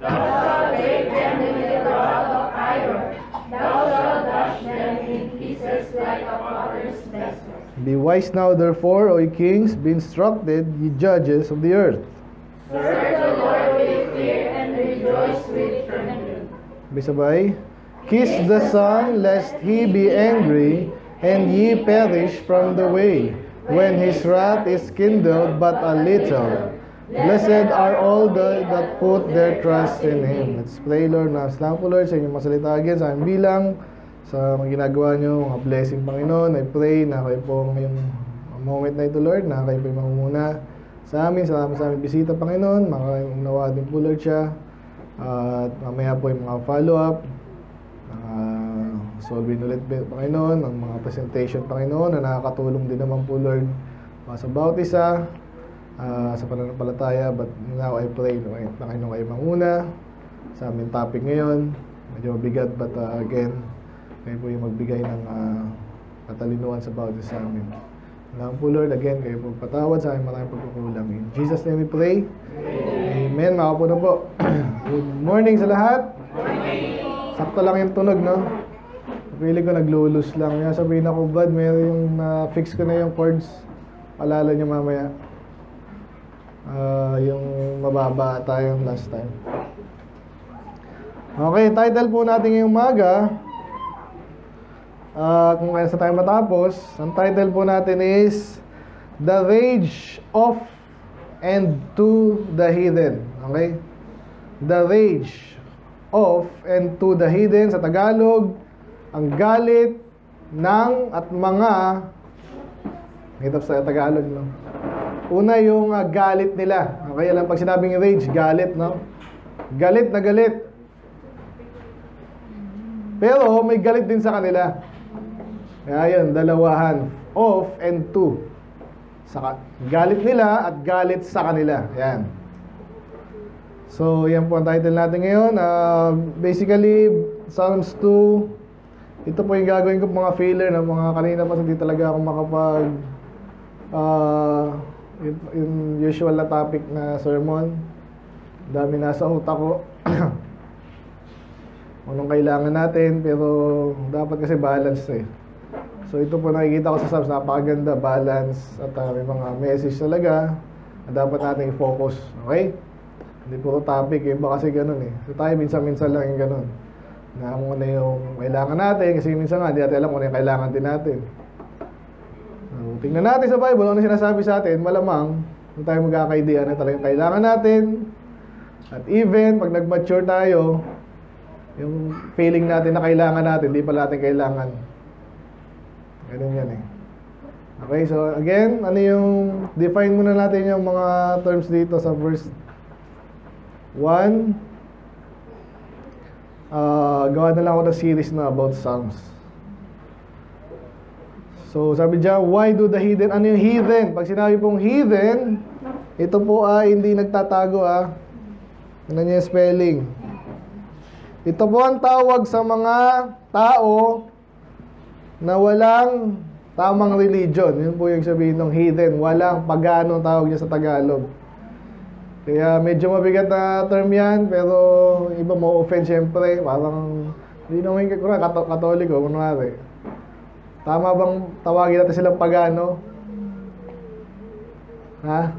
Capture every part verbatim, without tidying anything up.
Thou shalt break them with a rod of iron. Thou shalt dash them in pieces like a potter's vessel. Be wise now, therefore, O ye kings, be instructed, ye judges of the earth. Serve the Lord with fear and rejoice with trembling. Bisabay. Kiss the Son, lest he be angry, and ye perish from the way, when his wrath is kindled but a little. Blessed are all the, that put their trust in Him. Let's pray, Lord. Na salamat po, Lord, sa inyong masalita again, sa aming bilang, sa mga ginagawa nyo, mga blessing, Panginoon. I pray na kayo po ngayong moment na ito, Lord, na kayo po yung mamumuna sa amin. Salamat sa aming bisita, Panginoon. Makaunawa din po, Lord, siya. At uh, mamaya po yung mga follow-up. Uh, solving ulit, Panginoon, ang mga presentation, Panginoon, na nakakatulong din naman po, Lord, sa bawat isa, uh, sa pananampalataya. But now I pray, Panginoon, kayo manguna sa aming topic ngayon. Medyo mabigat, but uh, again, kayo po yung magbigay ng uh, katalinuhan sa bawat isa sa amin. Salamat po, Lord, again, kayo po patawad sa aming maraming pagkukulang. In Jesus' name we pray. Amen. Amen. Makapo na po. Good morning sa lahat. Morning. Sakto lang yung tunog, no? Pili ko naglulus lang. Kaya sabihin ako, bad, meron yung na-fix ko na yung chords. Alala nyo mamaya. Uh, yung mababa tayong last time. Okay, title po natin ngayong umaga. Uh, kung kaya sa tayo matapos, ang title po natin is The Rage of and to the Heathen. Okay? The Rage of and to the heathen, sa Tagalog, ang galit ng at mga, hitap sa Tagalog, no? Una yung uh, galit nila. Okay, alam pag sinabing rage, galit, no? Galit na galit. Pero may galit din sa kanila. Kaya yun, dalawahan. Of and to. Sa, galit nila at galit sa kanila. Yan. So, yan po ang title natin ngayon. Uh, basically, Psalms two. Ito po yung gagawin ko mga filler na mga kanina pa hindi talaga ako makapag uh, yung, yung usual na topic na sermon. Dami nasa utak ko. Anong kailangan natin, pero dapat kasi balance eh. So, ito po nakikita ko sa Psalms, napakaganda, balance, at uh, may mga message talaga na dapat natin i-focus. Okay? Hindi puro topic, iba kasi ganun eh. So tayo minsan-minsan lang yung ganun. Na kung ano yung kailangan natin, kasi minsan nga, hindi natin alam kung ano yung kailangan din natin. So, tingnan natin sa Bible, ano sinasabi sa atin, malamang, kung tayo magkaka-idea na talagang kailangan natin. At even, pag nag-mature tayo, yung feeling natin na kailangan natin, hindi pala natin kailangan. Ganun yan eh. Okay, so again, ano yung, define muna natin yung mga terms dito sa verse one. Uh, gawa na lang ako ng series na about Psalms. So, sabi dyan, why do the heathen? Ano yung heathen? Pag sinabi pong heathen, ito po ay hindi nagtatago ah. Ano yung spelling? Ito po ang tawag sa mga tao na walang tamang religion. Yun po yung sabihin ng heathen. Walang pagano tawag niya sa Tagalog. Kaya medyo mabigat na term yan, pero iba mo offend syempre. Parang, hindi naman yung kato katoliko, kunwari. Tama bang tawagin natin silang pagano? Ha?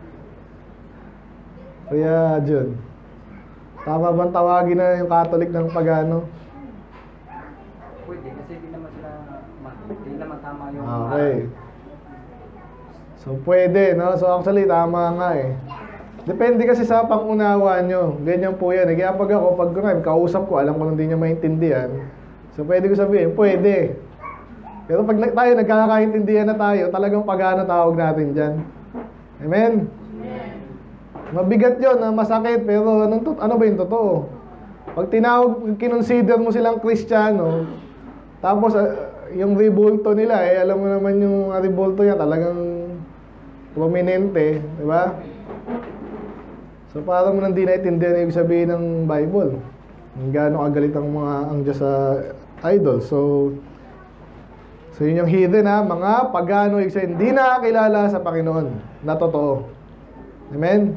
Kaya, Jun, tama bang tawagin na yung Catholic ng pagano? Pwede, kasi hindi naman sila, hindi naman tama yung... Okay. So, pwede, no? So, actually, tama nga eh. Depende kasi sa pangunawa nyo. Ganyan po yan. Kaya pag ako, pag kunwari, kausap ko, alam ko hindi niya maintindihan. So, pwede ko sabihin, pwede. Pero pag tayo, nagkakaintindihan na tayo, talagang pagano tawag natin dyan. Amen? Amen. Mabigat yun, na masakit, pero anong to, ano ba yung totoo? Pag tinawag, kinonsider mo silang Kristiyano, tapos uh, yung revolto nila, eh, alam mo naman yung uh, revolto yan, talagang prominente, di ba? So parang mo nang di naintindihan na yung sabihin ng Bible. Kung gaano kagalit ang mga ang Diyos sa idol. So, so yun yung heathen ha, mga pagano, yung hindi nakakilala sa Panginoon na totoo. Amen?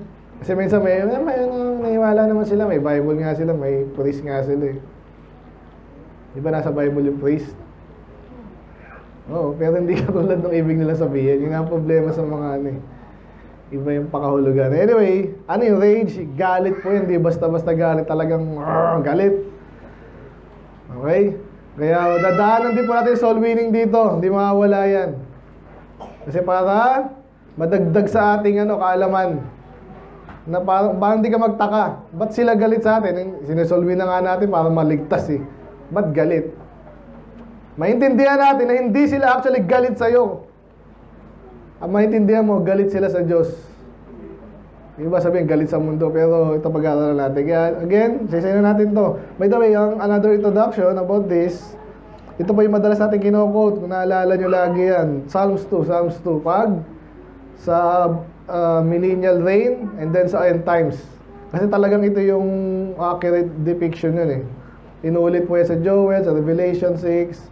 Kasi minsan may, may, may naniwala naman sila, may Bible nga sila, may priest nga sila eh. Di ba nasa Bible yung priest? Oo, pero hindi katulad ng ibig nila sabihin. Yun ang problema sa mga ano eh. Iba yung pakahulugan. Anyway, ano yung rage? Galit po yun, hindi basta-basta galit, talagang uh, galit. Okay? Kaya dadaanan din po natin soul winning dito, hindi mawawala yan. Kasi para madagdag sa ating ano, kaalaman. Na parang, parang hindi ka magtaka. Ba't sila galit sa atin? Sinesolve na nga natin para maligtas eh. Ba't galit? Maintindihan natin na hindi sila actually galit sa'yo. Ang maintindihan mo, galit sila sa Diyos. Yung iba sabihin, galit sa mundo. Pero ito pag-aaralan natin. Kaya again, sasayin na natin to. By the way, ang another introduction about this, ito pa yung madalas natin kino-quote. Kung naalala nyo lagi yan. Psalms two, Psalms two. Pag sa uh, millennial reign and then sa end times. Kasi talagang ito yung accurate depiction yun eh. Inuulit po yan sa Joel, sa Revelation six.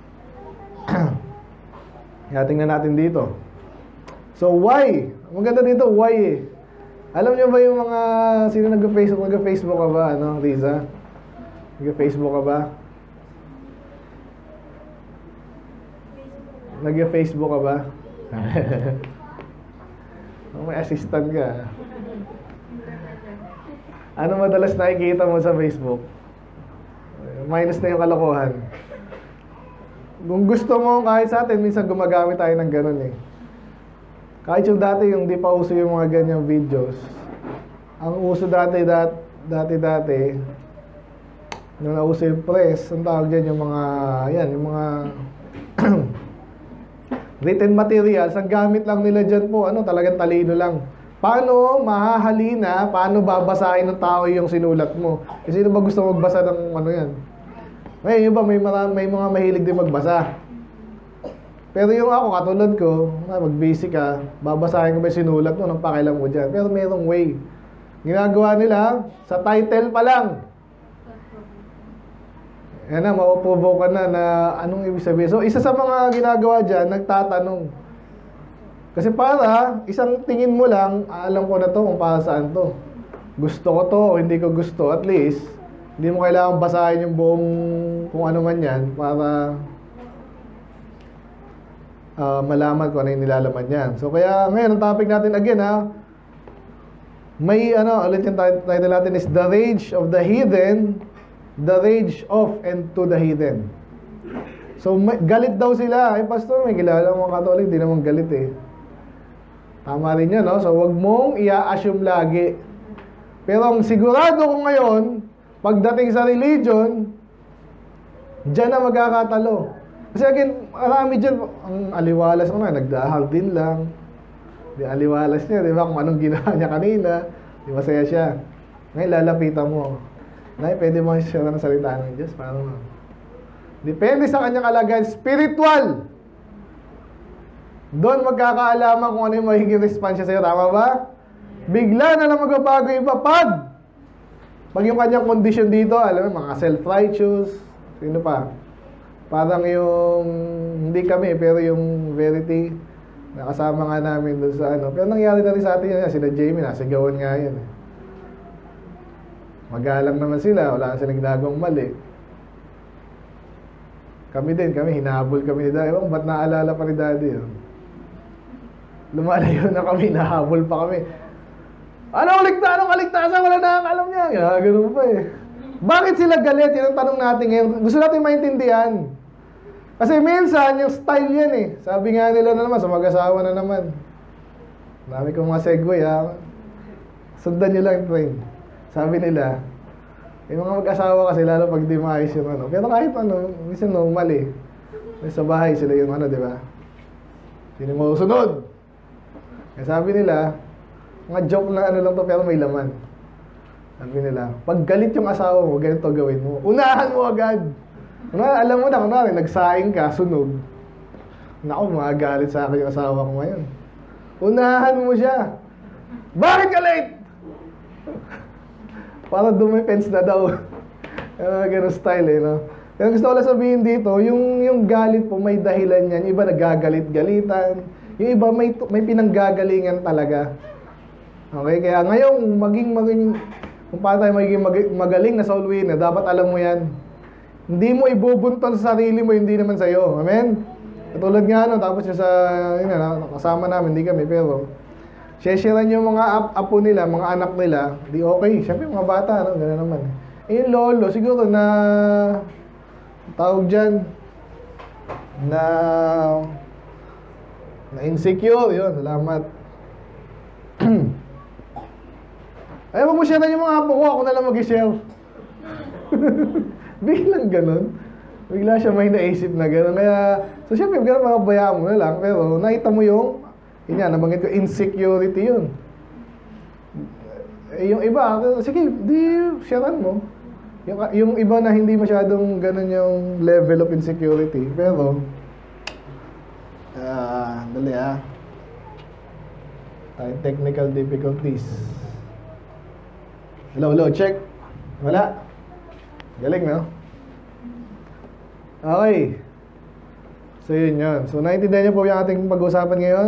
Kaya tingnan natin dito. So why? Maganda dito, why eh. Alam nyo ba yung mga, sino nag-Facebook, nag-Facebook ka ba, ano, Riza? Nag-Facebook ka ba? Nag-Facebook ka ba? May assistant ka. Ano madalas nakikita mo sa Facebook? Minus na yung kalokohan. Kung gusto mo, kahit sa atin, minsan gumagamit tayo ng ganun eh. Kahit yung dati, yung di pa uso yung mga ganyang videos. Ang uso dati, dat, dati, dati, nung nauso yung press, ang tawag dyan yung mga, yan, yung mga written materials, ang gamit lang nila dyan po, ano, talagang talino lang. Paano mahahalina, paano babasahin ng tao yung sinulat mo? Kasi sino ba gusto magbasa ng ano yan? Ngayon, iba, may, marami, may mga mahilig din magbasa. Pero yung ako, katulad ko, mag-basic ka, babasahin ko ba yung sinulat mo, nang pakialam mo dyan. Pero mayroong way. Ginagawa nila, sa title pa lang. Yan na, mapuprovoke ka na na anong ibig sabihin. So, isa sa mga ginagawa dyan, nagtatanong. Kasi para, isang tingin mo lang, alam ko na to kung para saan to. Gusto ko to o hindi ko gusto. At least, hindi mo kailangan basahin yung buong kung ano man yan para uh, malaman kung ano yung nilalaman yan. So, kaya ngayon, ang topic natin again ha, may ano, ulit yung title natin is The Rage of the Heathen, The Rage of and to the Heathen. So, may, galit daw sila. Ay, pastor, may kilala mga Katolik, di naman galit eh. Tama rin yun, no? So, wag mong i-assume lagi. Pero ang sigurado ko ngayon, pagdating sa religion, dyan na magkakatalo. Kasi again, marami dyan, ang aliwalas ko na, nagdahal din lang. Di aliwalas niya, di ba? Kung anong ginawa niya kanina, di masaya siya. Ngayon, lalapitan mo. Nay, pwede mo siya ng salita ng Diyos? Paano? Depende sa kanyang kalagayan spiritual. Doon magkakaalaman kung ano yung magiging response siya sa'yo. Tama ba? Bigla na lang magbabago yung iba. Pag pag yung kanyang condition dito, alam mo, mga self-righteous, sino pa? Parang yung, hindi kami, pero yung verity, nakasama nga namin doon sa ano. Pero nangyari na rin sa atin yun, sila Jamie, nasigawan nga yun. Magalang naman sila, wala na silang ginagawang mali. Kami din, kami, hinahabol kami ni Daddy. Ewan, ba't naalala pa ni Daddy yun? Lumalayo na kami, nahabol pa kami. Anong ligtas? Anong kaligtasan? Wala na ang alam niya. Kaya ganun pa eh. Bakit sila galit? Yan ang tanong natin ngayon. Gusto natin maintindihan. Kasi minsan, yung style yan eh. Sabi nga nila na naman, sa mag-asawa na naman. Dami kong mga segue ha. Sundan nyo lang yung train. Sabi nila, yung mga mag-asawa kasi lalo pag di maayos yung ano. Pero kahit ano, minsan normal eh. Sa bahay sila yung ano, di ba? Sino mo sunod? Kaya sabi nila, mga joke na ano lang to pero may laman. Sabi nila, pag galit yung asawa mo, ganito gawin mo. Unahan mo agad. Una, alam mo na, kunwari, nagsaing ka, sunog. Naku, magagalit sa akin yung asawa ko ngayon. Unahan mo siya. Bakit ka late? Para dumipens na daw. uh, Ganun style eh, no? Kaya gusto ko lang sabihin dito, yung, yung galit po, may dahilan yan. Yung iba nagagalit-galitan. Yung iba may, may pinanggagalingan talaga. Okay, kaya ngayon, maging, maging, kung paano tayo magiging mag- magaling na soul winner, dapat alam mo yan. Hindi mo ibubunton sa sarili mo, hindi naman sa'yo. Amen? Katulad nga, no, tapos yung sa, yun na, kasama namin, hindi kami, pero, share-sharean yung mga ap apo nila, mga anak nila, di okay. Siyempre, mga bata, no, gano'n naman. Eh, yung lolo, siguro na, tawag dyan, na, na insecure, yun, salamat. Ay, wag mo share na yung mga apo ko, ako na lang mag-share. Biglang ganun. Bigla siya may naisip na ganun. Kaya, so syempre, ganun makabayaan mo na lang. Pero nakita mo yung, yun yan, nabanggit ko, insecurity yun. Eh, yung iba, sige, di, sharean mo. Yung, yung iba na hindi masyadong ganun yung level of insecurity. Pero, ah, uh, dali ah. Tayo, technical difficulties. Hello, hello, check. Wala. Galing, no? Okay. So, yun yun. So, naintindihan niyo po yung ating pag-uusapan ngayon.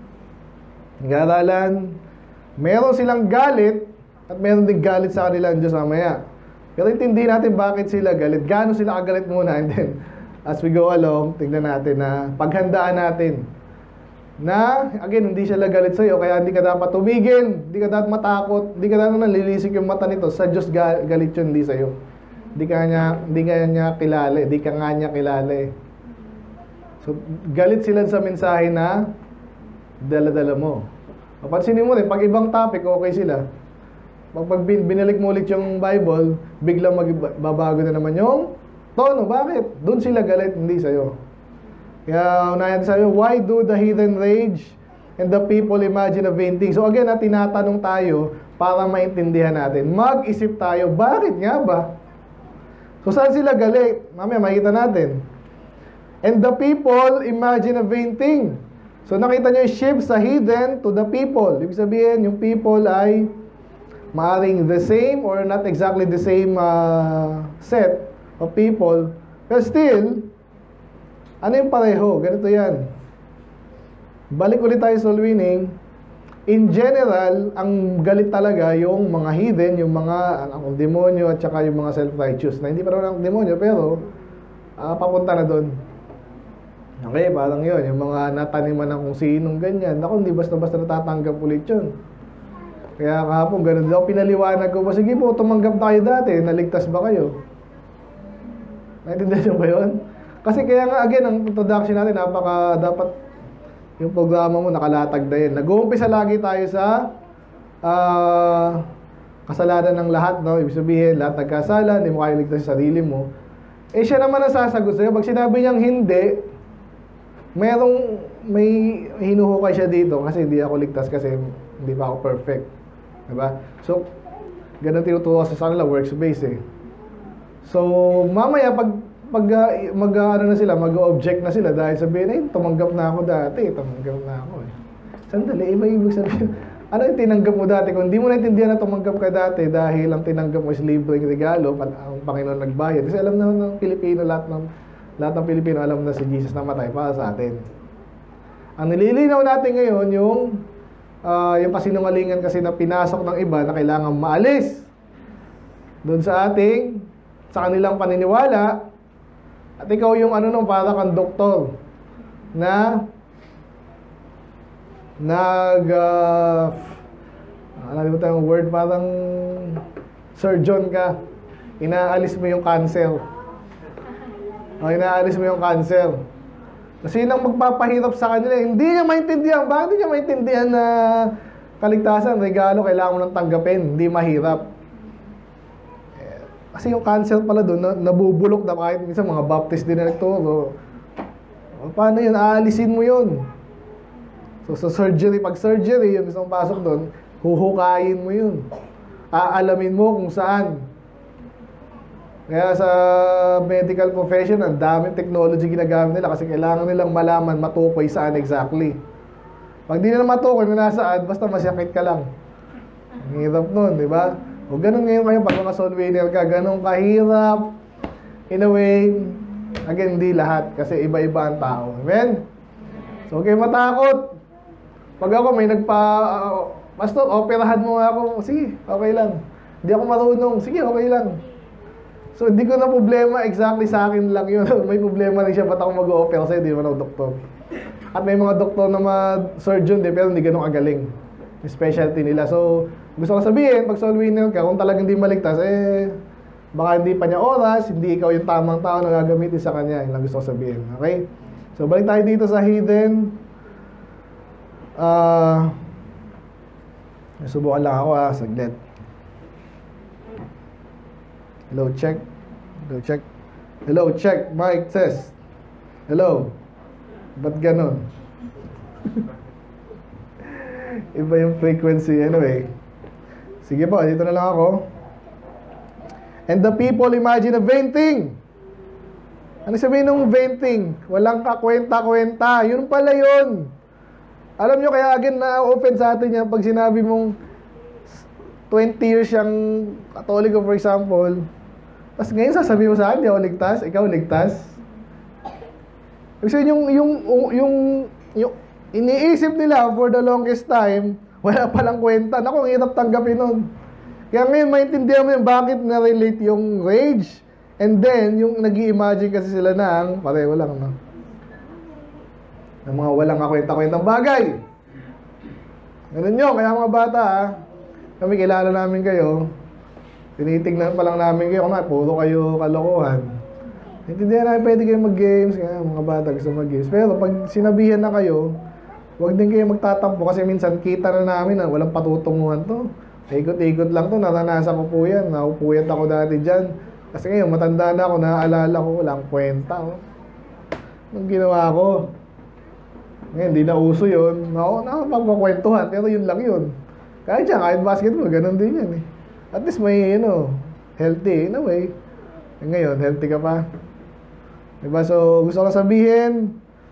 Nag-aaralan. Meron silang galit at meron din galit sa kanila ang Diyos mamaya. Pero intindihin natin bakit sila galit. Gaano sila kagalit muna. And then, as we go along, tingnan natin na paghandaan natin na, again, hindi siya galit sa'yo, kaya hindi ka dapat tumigil, hindi ka dapat matakot, hindi ka dapat nalilisik yung mata nito. Sa Diyos galit yun, hindi sa'yo. Hindi ka niya, hindi ka niya kilala, hindi ka nga niya kilala eh. So, galit sila sa mensahe na dala-dala mo. Papansinin mo rin, pag ibang topic, okay sila. Pag, pag binalik mo ulit yung Bible, biglang magbabago na naman yung tono. Bakit? Doon sila galit, hindi sa'yo. Kaya unahin sa'yo, why do the heathen rage and the people imagine a vain thing? So again, na tinatanong tayo para maintindihan natin. Mag-isip tayo, bakit nga ba? So saan sila galit? Mamaya makita natin. And the people imagine a vain thing. So nakita nyo yung shift sa heathen to the people. Ibig sabihin, yung people ay maaring the same or not exactly the same uh, set of people. But still, ano yung pareho? Ganito yan. Balik ulit tayo sa soul winning. In general, ang galit talaga yung mga heathen, yung mga ang demonyo at saka yung mga self-righteous na hindi pa naman ang demonyo pero uh, papunta na doon. Okay, parang yun. Yung mga nataniman ng kung sinong ganyan. Ako, hindi basta-basta natatanggap ulit yun. Kaya kahapon, ganun daw pinaliwanag ko. Sige po, tumanggap tayo dati. Naligtas ba kayo? Naintindihan ba yun? Kasi kaya nga, again, ang introduction natin, napaka, dapat yung programa mo nakalatag na yun. Nag-uumpisa lagi tayo sa uh, kasalanan ng lahat, no? Ibig sabihin, lahat nagkasala, hindi mo kaya ligtas sa sarili mo. Eh, siya naman ang sasagot sa'yo. Pag sinabi niyang hindi, merong, may hinuhukay siya dito kasi hindi ako ligtas kasi hindi pa ako perfect. Diba? So, ganun tinuturo sa kanila, works-based eh. So, mamaya, pag pag uh, mag uh, ano na sila, mag-object na sila dahil sabihin, eh, tumanggap na ako dati, tumanggap na ako eh. Sandali, iba ibig sabihin. Ano yung tinanggap mo dati? Kung hindi mo naintindihan na tumanggap ka dati dahil ang tinanggap mo is libreng regalo, ang Panginoon nagbayad. Kasi alam na ng Pilipino, lahat ng, lahat ng Pilipino alam na si Jesus namatay para sa atin. Ang nililinaw natin ngayon, yung, uh, yung kasinungalingan kasi na pinasok ng iba na kailangan maalis doon sa ating, sa kanilang paniniwala. At ikaw yung ano nung para kang doktor na nag uh, ano ba tayong word, parang surgeon ka, inaalis mo yung cancer o inaalis mo yung cancer kasi nang magpapahirap sa kanila, hindi niya maintindihan. Bakit hindi niya maintindihan na kaligtasan, regalo, kailangan mo nang tanggapin, hindi mahirap. Kasi yung cancer pala doon, na, nabubulok na kahit minsan mga Baptist din na nagturo. Paano yun? Aalisin mo yun. So sa surgery, pag surgery, yung isang pasok doon, huhukayin mo yun. Aalamin mo kung saan. Kaya sa medical profession, ang daming technology ginagamit nila kasi kailangan nilang malaman, matukoy saan exactly. Pag di nila matukoy kung nasaan, basta masyakit ka lang. Ang hirap nun, di ba? O ganun ngayon kayo, pag mga soul winner ka, ganun kahirap. In a way, again, hindi lahat. Kasi iba-iba ang tao. Amen? So, okay, matakot. Pag ako may nagpa, uh, Pastor, operahan mo nga ako. Sige, okay lang. Hindi ako marunong. Sige, okay lang. So, hindi ko na problema. Exactly sa akin lang yun. May problema rin siya. Ba't ako mag-o-opera sa'yo? Hindi naman ako doktor. At may mga doktor na mga surgeon din, pero hindi ganun kagaling. Yung specialty nila. So, gusto ko sabihin, pag soul winner ka, kung talagang hindi maligtas, eh, baka hindi pa niya oras, hindi ikaw yung tamang tao na gagamitin sa kanya. Yun lang gusto ko sabihin. Okay? So, balik tayo dito sa hidden. Ah... Uh, subukan lang ako ah, saglit. Hello, check. Hello, check. Hello, check. Mic test. Hello. Ba't ganon? Iba yung frequency. Anyway. Sige po, dito na lang ako. And the people imagine a vain thing. Ano sabihin ng venting? Walang kakwenta-kwenta. Yun pala yun. Alam nyo, kaya again na-open sa atin yan pag sinabi mong twenty years siyang Katoliko, for example. Tapos ngayon sasabihin mo sa akin, di ako ligtas, ikaw ligtas. Kasi yung, yung, yung, yung iniisip nila for the longest time, wala palang kwenta. Naku, ang hirap tanggapin nun. Kaya ngayon, maintindihan mo yung bakit na-relate yung rage. And then, yung nag-i-imagine kasi sila na ang pareho lang, no? Ng mga walang kakwenta-kwentang bagay. Ganun yun, kaya mga bata, ha? Kami kilala namin kayo. Tinitignan pa lang namin kayo, kung nga, puro kayo kalokohan. Intindihan namin, pwede kayo mag-games, kaya mga bata gusto mag-games. Pero pag sinabihan na kayo, huwag din kayo magtatampo kasi minsan kita na namin na walang patutunguhan to. Ikot-ikot lang to, naranasan ko po yan. Nakupuyat ako dati dyan. Kasi ngayon, matanda na ako, naaalala ko, walang kwenta. Oh. Anong ginawa ko? Ngayon, hindi na uso yun. Ako, nakapagpakwentuhan, pero yun lang yun. Kahit siya, kahit basketball, ganun din yan eh. At least may, you know, healthy in a way. Eh, ngayon, healthy ka pa. Diba? So, gusto ko sabihin,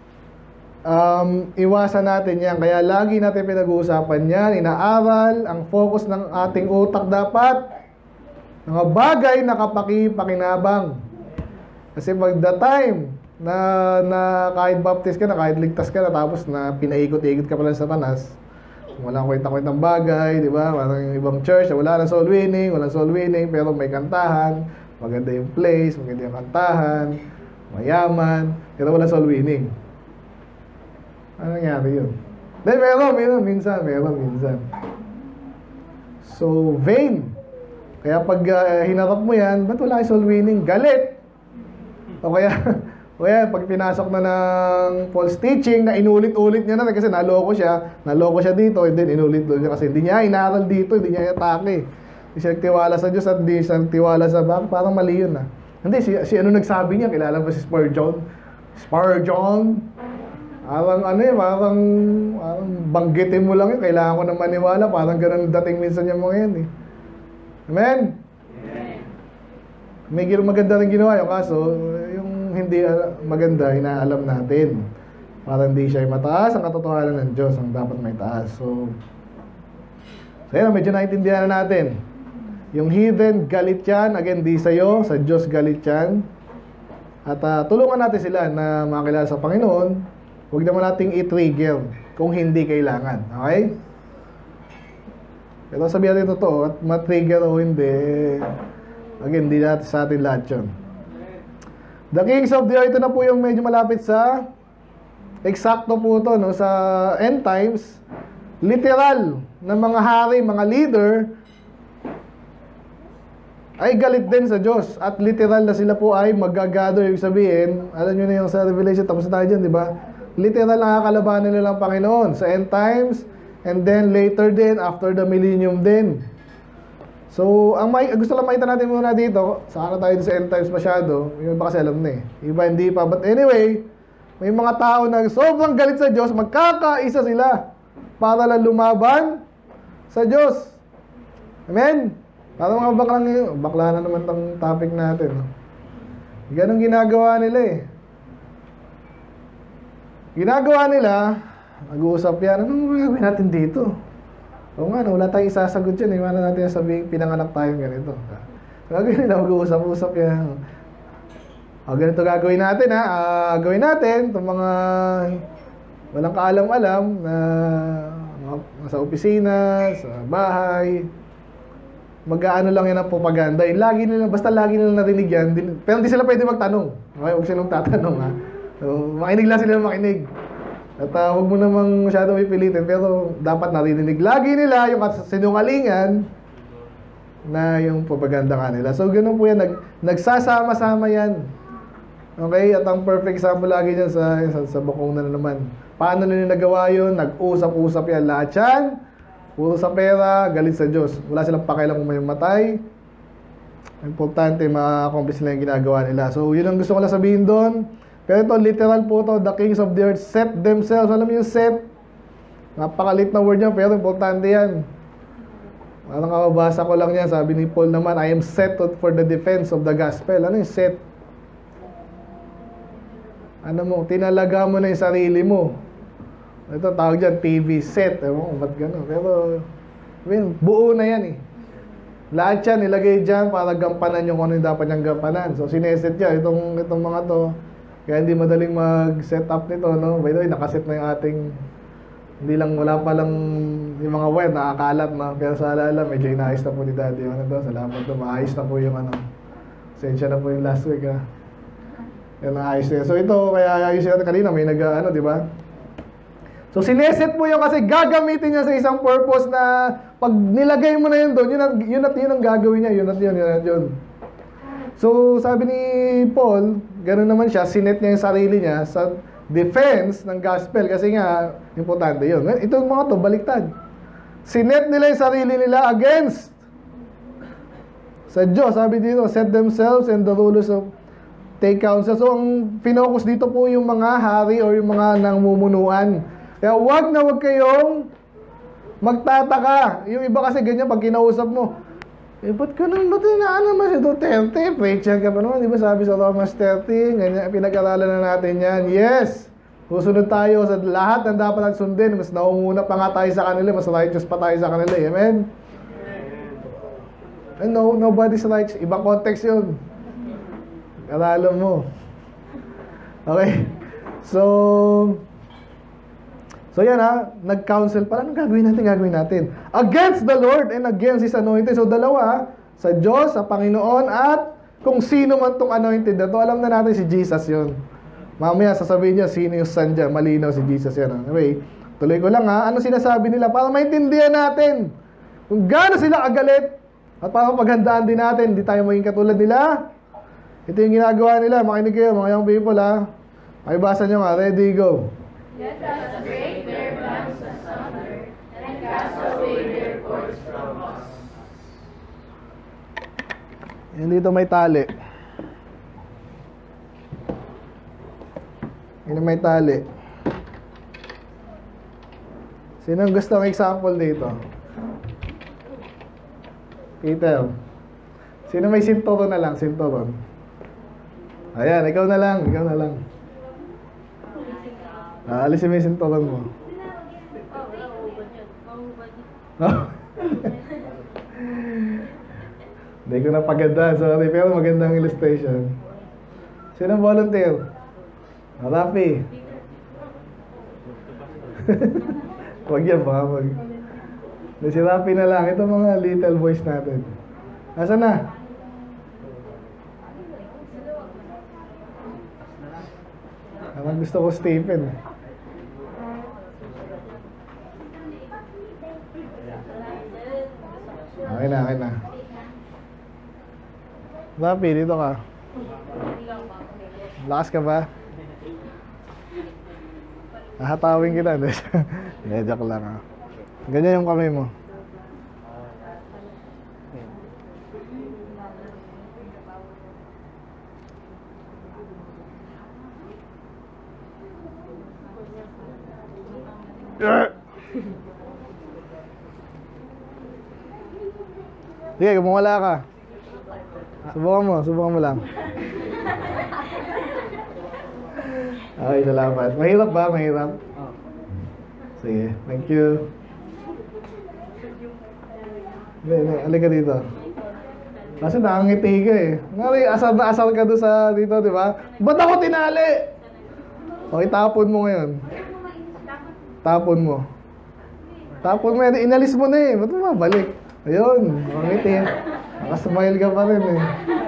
um, iwasan natin yan. Kaya lagi natin pinag-uusapan yan, inaaral, ang focus ng ating utak dapat, mga bagay na kapaki-pakinabang. Kasi pag the time, na, na kahit baptist ka na, kahit ligtas ka na, tapos na pinaikot-ikot ka pala sa Satanas, walang kwenta-kwentang bagay, di ba? Parang yung ibang church, wala na soul winning, walang soul winning, pero may kantahan, maganda yung place, maganda yung kantahan, mayaman, pero walang soul winning. Ano nangyari yun? Dahil meron, meron, minsan, meron, minsan. So, vain. Kaya pag uh, hinarap mo yan, ba't wala soul winning? Galit! O kaya, o kaya pag pinasok na ng false teaching na inulit-ulit niya na kasi naloko siya, naloko siya dito, and then inulit-ulit niya kasi hindi niya inaral dito, hindi niya atake. Hindi siya nagtiwala sa Diyos at hindi siya nagtiwala sa bak, parang mali yun ah. Hindi, si, si ano nagsabi niya, kilala ba si Spurgeon? Spurgeon? Parang ano eh, parang, parang banggitin mo lang yun, kailangan ko na maniwala, parang ganun dating minsan yung mga yan eh. Amen? May maganda rin ginawa yung kaso, yung hindi maganda, inaalam natin. Para hindi siya mataas ang katotohanan ng Diyos, ang dapat may taas. So, so yun, medyo naintindihan na natin. Yung hidden, galit yan. Again, di sa'yo, sa Diyos galit yan. At uh, tulungan natin sila na makakilala sa Panginoon. Huwag naman nating i-trigger kung hindi kailangan. Okay? Pero sabihin natin totoo, at ma-trigger o hindi, again, di natin sa atin lahat yun. The Kings of the Earth, ito na po yung medyo malapit sa eksakto po ito, no? Sa end times, literal na mga hari, mga leader ay galit din sa Diyos. At literal na sila po ay mag-gather, yung sabihin, alam nyo na yung sa Revelation, tapos na tayo dyan, di ba? Literal na kakalabanan nila ang Panginoon sa end times, and then later din, after the millennium din. So, ang may, gusto lang makita natin muna dito, saka na tayo sa end times masyado, yung iba kasi alam na eh. Iba hindi pa. But anyway, may mga tao na sobrang galit sa Diyos, magkakaisa sila para lang lumaban sa Diyos. Amen? Parang mga baklang, bakla na naman tong topic natin. No? Ganun ginagawa nila eh. Ginagawa nila, nag-uusap yan, anong gagawin natin dito? Oo nga, no, wala tayong isasagot dyan. Iwanan natin sabihin, pinanganak tayong ganito. Gagawin nila, mag-uusap-usap yan. O, ganito gagawin natin, ha. Uh, gawin natin, itong mga walang kaalam-alam na mga sa opisina, sa bahay. Mag-aano lang yan ang propaganda. Eh, lagi nila, basta lagi nila narinig yan. Din, pero hindi sila pwede magtanong. Okay, huwag silang tatanong ha. So, makinig lang sila makinig. At uh, huwag mo namang masyadong ipilitin. Pero dapat narinig lagi nila yung sinungalingan na yung propaganda kanila. So, ganun po yan. Nag, nagsasama-sama yan. Okay? At ang perfect example lagi dyan sa, sa, sa bukong na naman. Paano nila nagawa yun? Nag-usap-usap yan. Lahat yan. Puro sa pera, galit sa Diyos. Wala silang pakialam kung may matay. Importante, ma-accomplish nila yung ginagawa nila. So, yun ang gusto ko lang sabihin doon. Pero ito, literal po ito. The kings of the earth set themselves. Alam mo yung set? Napakalit na word niya, pero importante yan. Parang kakabasa ko lang yan. Sabi ni Paul naman, I am set for the defense of the gospel. Ano yung set? Ano mo, tinalaga mo na yung sarili mo. Ito, tawag dyan, T V set. Ewan ko, ba't gano'n? Pero, well, buo na yan eh. Lahat yan, nilagay dyan para gampanan yung ano yung dapat niyang gampanan. So, sineset niya, itong, itong mga to. Kaya hindi madaling mag-set up nito, no? By the way, nakaset na yung ating, hindi lang, wala pa lang yung mga wire, nakakalat, no? Pero sa alala, medyo inaayos na po ni Daddy. Ano to, salamat to, maayos na po yung ano. Sensya na po yung last week, ha? Yan, naayos na yun. So, ito, kaya ayos natin kanina, may nag, ano, di ba? So, sineset mo yun kasi gagamitin niya sa isang purpose na pag nilagay mo na yun doon, yun at yun, at yun ang gagawin niya, yun at yun, yun at yun. So, sabi ni Paul, gano'n naman siya, sinet niya yung sarili niya sa defense ng gospel kasi nga, importante yun. Ito mga to, baliktad. Sinet nila yung sarili nila against sa Diyos. Sabi dito, set themselves and the rulers of take counsel. So, ang pinocus dito po yung mga hari or yung mga nangmumunuan. Kaya wag na wag kayong magtataka. Yung iba kasi ganyan pag kinausap mo, eh ba't ka naman, ba't na naman si Duterte? Preacher ka pa naman, di ba sabi sa Romans thirteen, ganyan, pinag-aralan na natin yan. Yes! Susunod tayo sa lahat ng dapat natin sundin. Mas naunguna pa nga tayo sa kanila, mas righteous pa tayo sa kanila. Amen? And no, nobody's righteous. Ibang context yun. Aralan mo. Okay? So, So yan ha, nag-counsel pala. Anong gagawin natin? Gagawin natin. Against the Lord and against His anointed. So dalawa, sa Diyos, sa Panginoon, at kung sino man tong anointed na to, alam na natin si Jesus yun. Mamaya sasabihin niya, sino yung son dyan? Malinaw si Jesus yan. Anyway, tuloy ko lang ha. Ano sinasabi nila? Para maintindihan natin kung gaano sila kagalit at para paghandaan din natin, hindi tayo maging katulad nila. Ito yung ginagawa nila. Makinig kayo, mga young people ha. Makibasa nyo nga. Ready, go. Let us break their bands asunder and cast away their cords from us. Yan dito may tali. Yan may tali. Sino ang gusto ng example dito? Peter. Sino may sinturon na lang? Sinturon. Ayan, ikaw na lang. Ikaw na lang. Ah, alisin mo yung sinturon mo. Hindi ko na paganda. Sorry, pero magandang illustration. Sino volunteer? Ah, Rafi. Huwag yan, baka mag... Si Rafi na lang. Ito mga little boys natin. Nasaan na? Parang gusto ko Stephen. Okay na, okay na. Rafi, dito ka. Lakas ka ba? Nahatawin kita. Hindi, joke lang ha. Ganyan yung kamay mo. Sige, kumawala ka. Subukan mo, subukan mo lang. Okay, salamat. Mahirap ba? Mahirap? Sige, thank you. Hindi, hindi, alika dito. Kasi nakangiti ka eh. Ngari, asal na asal ka doon sa dito, di ba? Ba't ako tinali? Okay, tapon mo ngayon. Tapon mo. Tapos may inalis mo na eh. Ba't mo mabalik? Ayun, mangiti. Nakasmile ka pa rin eh.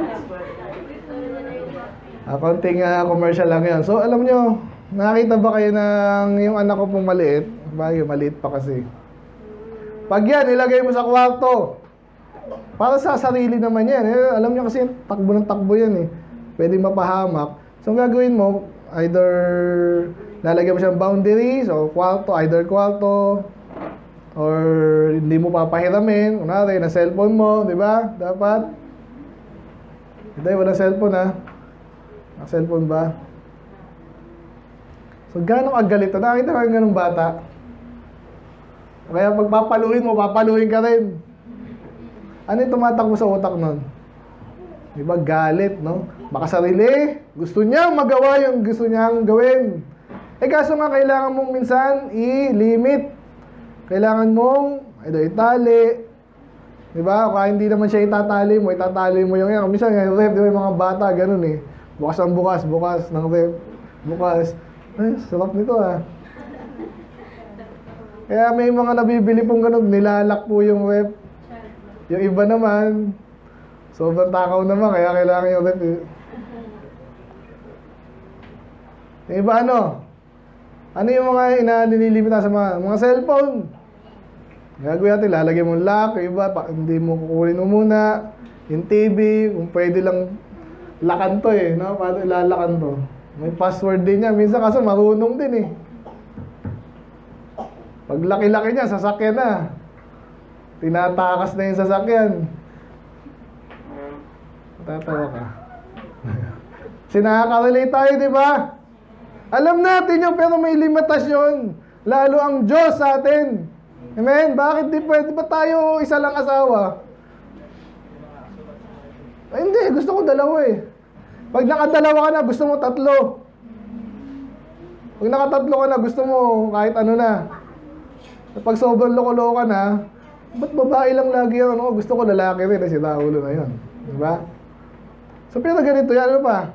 Ah, konting uh, commercial lang yan. So, alam nyo, nakakita ba kayo ng yung anak ko pong maliit? Bagay, maliit pa kasi. Pag yan, ilagay mo sa kwarto. Para sa sarili naman yan. Eh, alam nyo kasi, takbo ng takbo yan eh. Pwede mapahamak. So, ang gagawin mo, either lalagyan mo siyang boundaries o kwarto, either kwarto, or hindi mo papahiramin. Kunwari, na cellphone mo, di ba? Dapat. Hindi, walang cellphone ha. Ang cellphone ba? So, gano'ng kagalito? Nakita ka ganong bata? Kaya pag papaluin mo, papaluin ka rin. Ano yung tumatakbo sa utak nun? Di ba? Galit, no? Baka sarili. Gusto niyang magawa yung gusto niyang gawin. Eh, kaso nga, kailangan mong minsan i-limit. Kailangan mong ito, itali. Di ba? Kaya hindi naman siya itatali mo, itatali mo yung yan. Minsan, yung ref, di ba, yung mga bata, ganun eh. Bukas ang bukas, bukas ng ref. Bukas. Ay, sarap nito ah. Kaya may mga nabibili pong ganun, nilalak po yung ref. Yung iba naman, sobrang takaw naman, kaya kailangan yung ref eh. Yung iba ano? Ano yung mga inanilimita sa mga, mga cellphone? Gagawin natin, lalagay mo lock, yung iba, pa, hindi mo kukunin mo muna. Yung T V, kung pwede lang lakan to eh, no? Paano ilalakan to? May password din niya. Minsan kasi marunong din eh. Pag laki-laki niya, sasakyan na. Tinatakas na yung sasakyan. Tatawa ka. Kasi nakaka-relate tayo, di ba? Alam natin yun, pero may limitasyon. Lalo ang Diyos sa atin. Amen? Bakit di pwede ba tayo isa lang asawa? Ay, hindi, gusto ko dalawa eh. Pag nakadalawa ka na, gusto mo tatlo. Pag nakatatlo ka na, gusto mo kahit ano na. Pag sobrang loko-loko ka na, ba't babae lang lagi yan? Ano? Gusto ko lalaki rin, si Raulo na yun. Diba? So, pero ganito yan, ano pa?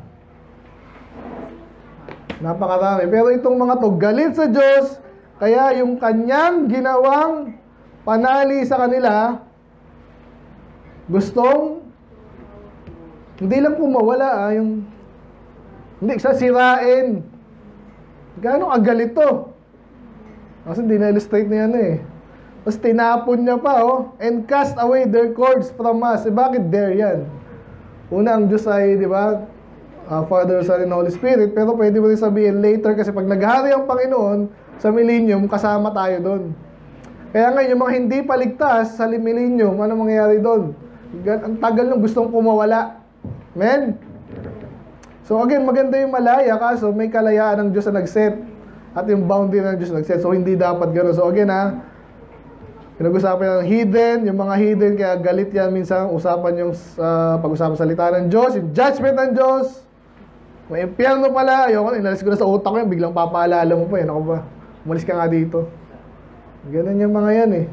Napakarami. Pero itong mga to, galit sa Diyos, kaya yung kanyang ginawang panali sa kanila, gustong, hindi lang kung mawala, ah, yung, hindi, sasirain. Gano'ng agalit to? Kasi hindi na-illustrate na yan eh. Tapos tinapon niya pa, oh, and cast away their cords from us. Eh, bakit there yan? Una, ang Diyos ay, di ba, uh, Father, Son, and Holy Spirit, pero pwede mo rin sabihin later, kasi pag naghari ang Panginoon sa millennium, kasama tayo doon. Kaya ngayon, yung mga hindi paligtas sa millennium, ano mangyayari doon? Ang tagal nung gustong kumawala. Amen? So again, maganda yung malaya, kaso may kalayaan ng Diyos na nag-set. At yung boundary ng Diyos na nag-set. So hindi dapat gano'n. So again ha, pinag-usapan yung hidden, yung mga hidden, kaya galit yan minsan, usapan yung uh, pag-usapan salita ng Diyos, yung judgment ng Diyos. May impyerno pala, ayoko, inalis ko na sa utak ko yan, biglang papaalala mo pa yan. Ako ba, umalis ka nga dito. Ganun yung mga yan eh.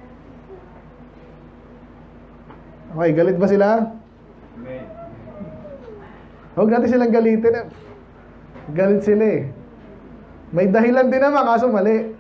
Okay, galit ba sila? Amen. Huwag natin silang galitin eh. Galit sila eh. May dahilan din naman, kaso mali.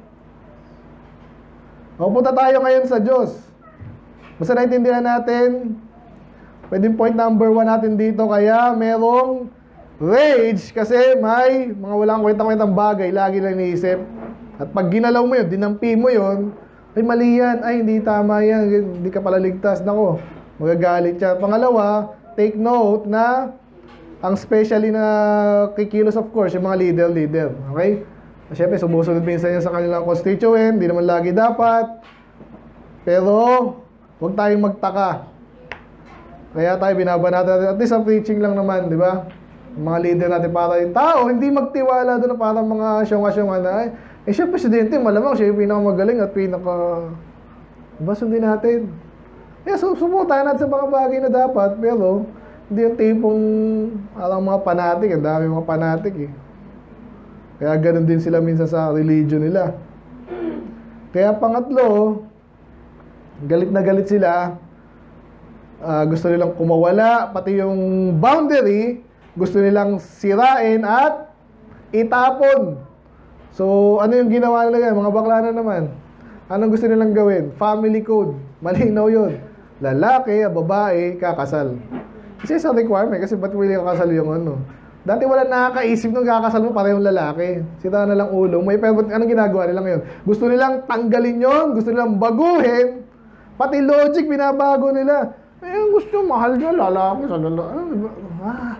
O, punta tayo ngayon sa Diyos. Basta naintindihan natin, pwedeng point number one natin dito, kaya merong rage kasi may mga walang kwentang-kwentang bagay, lagi lang iniisip. At pag ginalaw mo yun, dinampi mo yun, ay mali yan, ay hindi tama yan, hindi ka pala ligtas. Nako, magagalit yan. Pangalawa, take note na ang specially na kikilos, of course, yung mga leader-leader. Okay? Siyempre, sumusunod minsan yan sa kanilang constituent, hindi naman lagi dapat. Pero, huwag tayong magtaka. Kaya tayo binabanata natin, at least sa preaching lang naman, di ba? Mga leader natin para yung tao, hindi magtiwala doon na parang mga syonga-syonga na, ay, eh siya presidente, malamang siya yung pinakamagaling at pinaka... Diba, sundin natin? Kaya yeah, suportahan natin sa mga bagay na dapat, pero hindi yung tipong parang mga fanatic, ang dami mga fanatic eh. Kaya ganun din sila minsan sa religion nila. Kaya pangatlo, galit na galit sila, uh, gusto nilang kumawala, pati yung boundary, gusto nilang sirain at itapon. So, ano yung ginawa nila yan? Mga bakla na naman. Anong gusto nilang gawin? Family code. Malinaw yun. Lalaki, babae, kakasal. Kasi sa requirement, kasi ba't willing kakasal yung ano? Dati wala nakakaisip nung kakasal mo parehong lalaki. Sita na lang ulo. May pero anong ginagawa nila ngayon? Gusto nilang tanggalin yon, gusto nilang baguhin. Pati logic binabago nila. Eh, gusto mahal nyo, lalaki sa lalaki. Ah.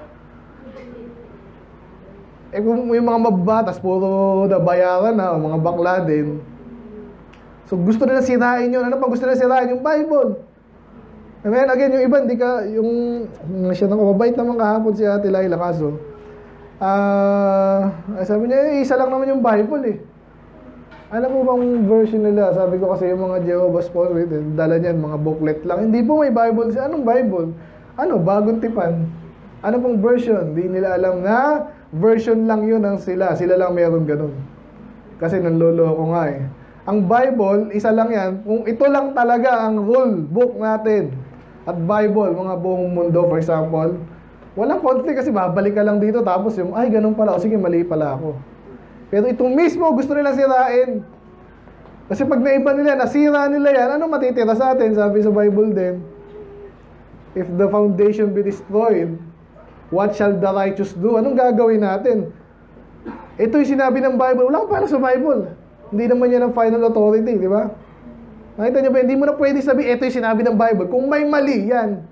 Eh kung yung mga mabatas, puro nabayaran na, o mga bakla din. So gusto nila sirain yun. Ano pa gusto nila sirain? Yung Bible. And then again, yung iba, hindi ka, yung, siya nang mabait naman kahapon si Ate Laila, kaso, ah, uh, sabi niya, eh, isa lang naman yung Bible eh. Alam mo bang version nila? Sabi ko kasi yung mga Jehovah's Witnesses, dala niyan, mga booklet lang. Hindi po may Bible. Anong Bible? Ano? Bagong tipan. Ano pong version? Hindi nila alam na version lang yun ang sila. Sila lang meron ganun. Kasi nanloloko nga eh. Ang Bible, isa lang yan. Kung ito lang talaga ang rule book natin. At Bible, mga buong mundo for example, walang conflict kasi babalik ka lang dito tapos yung, ay ganun pala, o sige mali pala ako. Pero itong mismo gusto nila sirain. Kasi pag naiba nila, nasira nila yan, ano matitira sa atin? Sabi sa Bible din, if the foundation be destroyed, what shall the righteous do? Anong gagawin natin? Ito yung sinabi ng Bible. Wala kang para sa Bible. Hindi naman yan ang final authority, di ba? Nakita nyo ba? Hindi mo na pwede sabihin, ito yung sinabi ng Bible. Kung may mali, yan.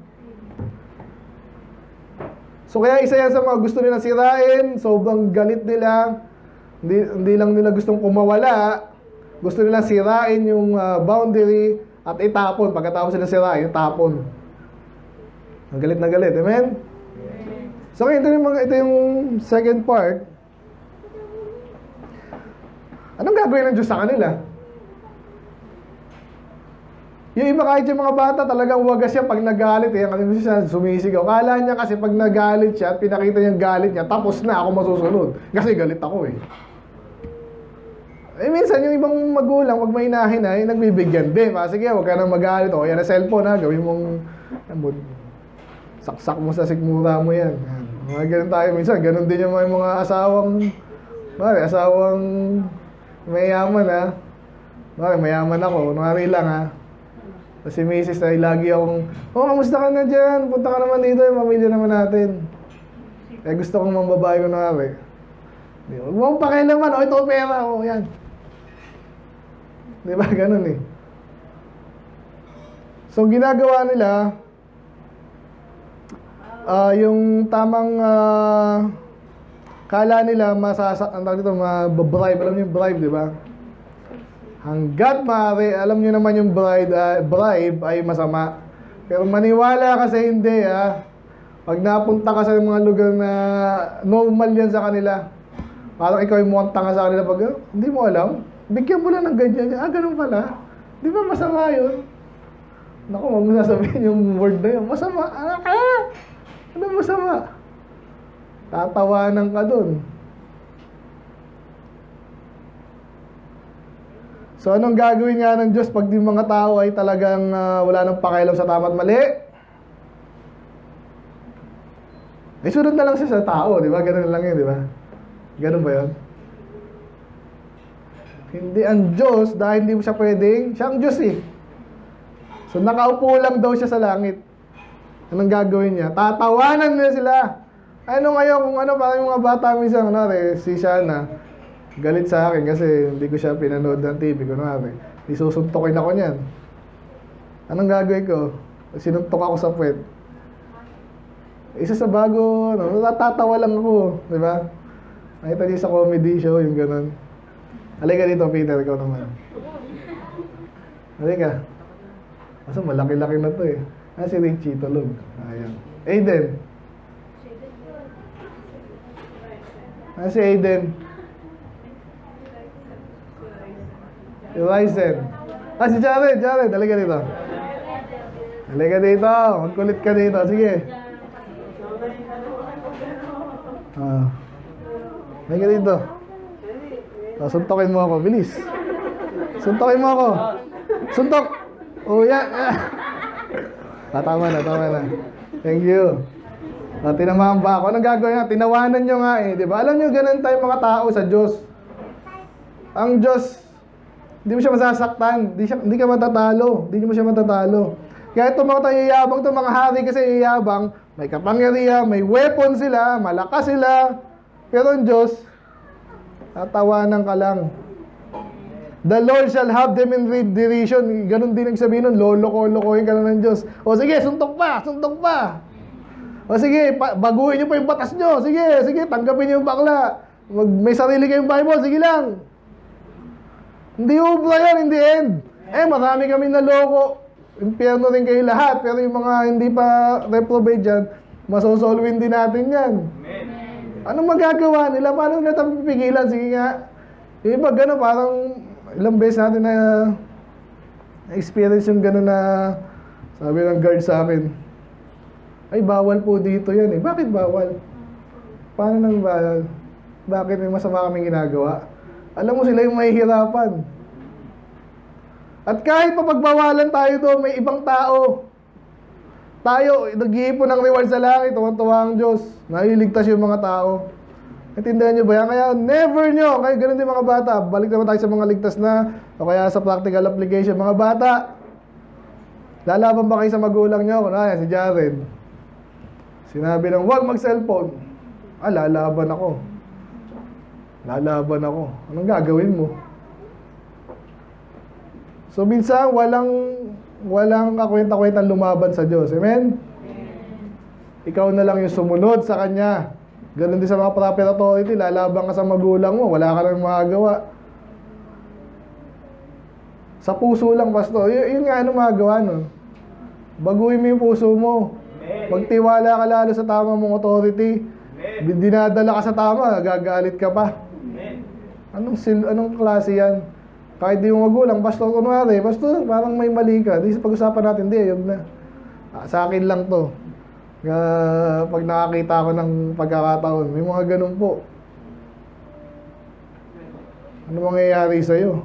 So kaya isa yan sa mga gusto nila sirain, sobrang galit nila. Hindi, hindi lang nila gustong kumawala. Gusto nila sirain yung uh, boundary at itapon. Pagkatapos sila sirain, itapon. Ang galit na galit. Amen? So ito yung, mga, ito yung second part. Anong gagawin ng Diyos sa kanila? Yung iba kahit yung mga bata talagang wagas siya pag nagalit eh. Kasi siya sumisigaw. Kala niya kasi pag nagalit siya at pinakita niya yung galit niya, tapos na ako masusunod. Kasi galit ako eh. Eh minsan yung ibang magulang, pag may inahin na, eh, nagbibigyan din. Ah, sige, huwag ka nang magalit. O yan na cellphone ha, gawin mong ano, saksak mo sa sikmura mo yan. Mga ganun tayo minsan. Ganun din yung mga, mga asawang, mali, asawang mayaman ha. Mali, mayaman ako. Nungari lang ha. Si misis ay lagi akong, oh, kamusta ka na dyan? Punta ka naman dito, yung pamilya naman natin. Eh, gusto kong mga babae ko na kami. Huwag mo akong pakialaman, oh, ito pera, oh, yan. Di ba? Ganun eh. So, ginagawa nila, uh, yung tamang, uh, kala nila, masasa, ang tawag dito, mababribe, alam niyo yung bribe, di ba? Hanggat maaari, alam nyo naman yung bride, uh, bribe ay masama. Pero maniwala kasi hindi ha. Pag napunta ka sa mga lugar na normal yan sa kanila, parang ikaw yung mukhang tanga sa kanila pag, oh, hindi mo alam, bigyan mo lang ng ganyan. Ah, ganun pala. Di ba masama yun? Naku, wag mo sasabihin yung word na yun. Masama. Ah, ah! Ano masama? Tatawanan ka dun. So, anong gagawin nga ng Diyos pag yung mga tao ay talagang uh, wala nang pakialam sa tama at mali? Ay, sunod na lang siya sa tao, di ba? Ganun lang yun, di ba? Ganun ba yun? Hindi ang Diyos, dahil hindi mo siya pwedeng, siya ang Diyos eh. So, nakaupo lang daw siya sa langit. Anong gagawin niya? Tatawanan niya sila. Ano ngayon, kung ano, parang yung mga bata minsan, ano, si Shana, galit sa akin kasi hindi ko siya pinanood ng T V ko namin. Isusuntokin ako niyan. Anong gagawin ko? Sinuntok ako sa puwet. Isa sa bago, ano, natatawa lang ako, di ba? Nakita niyo sa comedy show, yung ganun. Halika dito, Peter, ikaw naman. Halika. Kasi malaki-laki na to eh. Ah, si Richie, tulog. Ayan. Aiden. Ah, si Aiden. Ryzen. Ah, si Jared, Jared, halika dito. Halika dito, magkulit ka dito, sige. Ah. Halika dito. Oh, suntokin mo ako, bilis. Suntokin mo ako. Suntok. Oh, yan. Yeah. Ah, tama na, tama na. Thank you. Ah, tinamaan ba ako? Anong gagawin nga? Tinawanan nyo nga eh, di ba? Alam nyo, ganun tayo mga tao sa Diyos. Ang Diyos, Hindi mo siya masasaktan. Hindi, siya, hindi ka matatalo. Hindi mo siya matatalo. Kaya itong mga tayo yayabang, itong mga hari kasi yayabang, may kapangyarihan, may weapon sila, malakas sila. Pero ang Diyos, tatawanan ka lang. The Lord shall have them in derision. Ganon din ang sabihin nun, lolo-ko-lokohin ka lang ng Diyos. O sige, suntok pa, suntok pa. O sige, pa, baguhin nyo pa yung batas nyo. Sige, sige, tanggapin nyo yung bakla. Mag, may sarili kayong Bible, sige lang. Hindi ubra yan in the end. Eh, marami kami naloko. Impyerno rin kayo lahat. Pero yung mga hindi pa reprobate dyan, masosolwin din natin yan. Amen. Anong magagawa nila? Paano nila tayo pipigilan? Sige nga. Yung iba gano'n, parang ilang beses natin na experience yung gano'n na sabi ng guard sa akin, ay, bawal po dito yan eh. Bakit bawal? Paano nang bawal? Bakit may masama kaming ginagawa? Alam mo, sila yung mahihirapan. At kahit mapagbawalan tayo doon, may ibang tao. Tayo, nag-iipon ng reward sa langit, tuwang-tuwa ang Diyos. Nailigtas yung mga tao. Natindihan nyo ba yan? Kaya never nyo, kaya ganun din mga bata. Balik naman tayo sa mga ligtas na, o kaya sa practical application. Mga bata, lalaban ba kayo sa magulang nyo? Kunwari, si Jared. Sinabi ng, huwag mag-cellphone. Ah, lalaban ako. Lalaban ako. Anong gagawin mo? So, minsan, walang, walang kakwenta-kwentang lumaban sa Diyos. Amen? Ikaw na lang yung sumunod sa Kanya. Ganon din sa mga proper authority, lalaban ka sa magulang mo, wala ka nang magagawa. Sa puso lang, pastor. Y- yun nga, ano magagawa nun? Baguhin mo yung puso mo. Magtiwala ka lalo sa tama mong authority. Dinadala ka sa tama, gagalit ka pa. Anong, sil anong klase yan? Kahit di mo magulang, pastor, kunwari, pastor, parang may mali ka. Di sa pag-usapan natin, di, yun na. Ah, sa akin lang to. Uh, pag nakakita ko ng pagkakataon, may mga ganun po. Ano mangyayari sa'yo?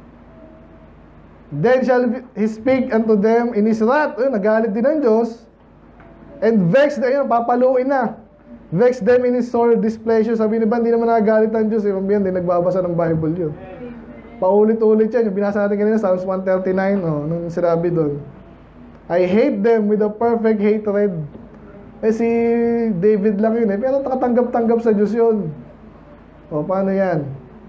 Then shall he speak unto them in his wrath. Ayun, nagalit din ng Diyos. And vex them, ayun, papaluin na. Vex them in his sore displeasure. Sabi ni ba, hindi naman nagalit ng Diyos. Ibang biyan, hindi nagbabasa ng Bible yun. Paulit-ulit yan. Yung binasa natin kanina, Psalms one thirty-nine, oh, nung sinabi doon. I hate them with a perfect hatred. Eh si David lang yun eh. Pero nakatanggap-tanggap sa Diyos yun. O, paano yan?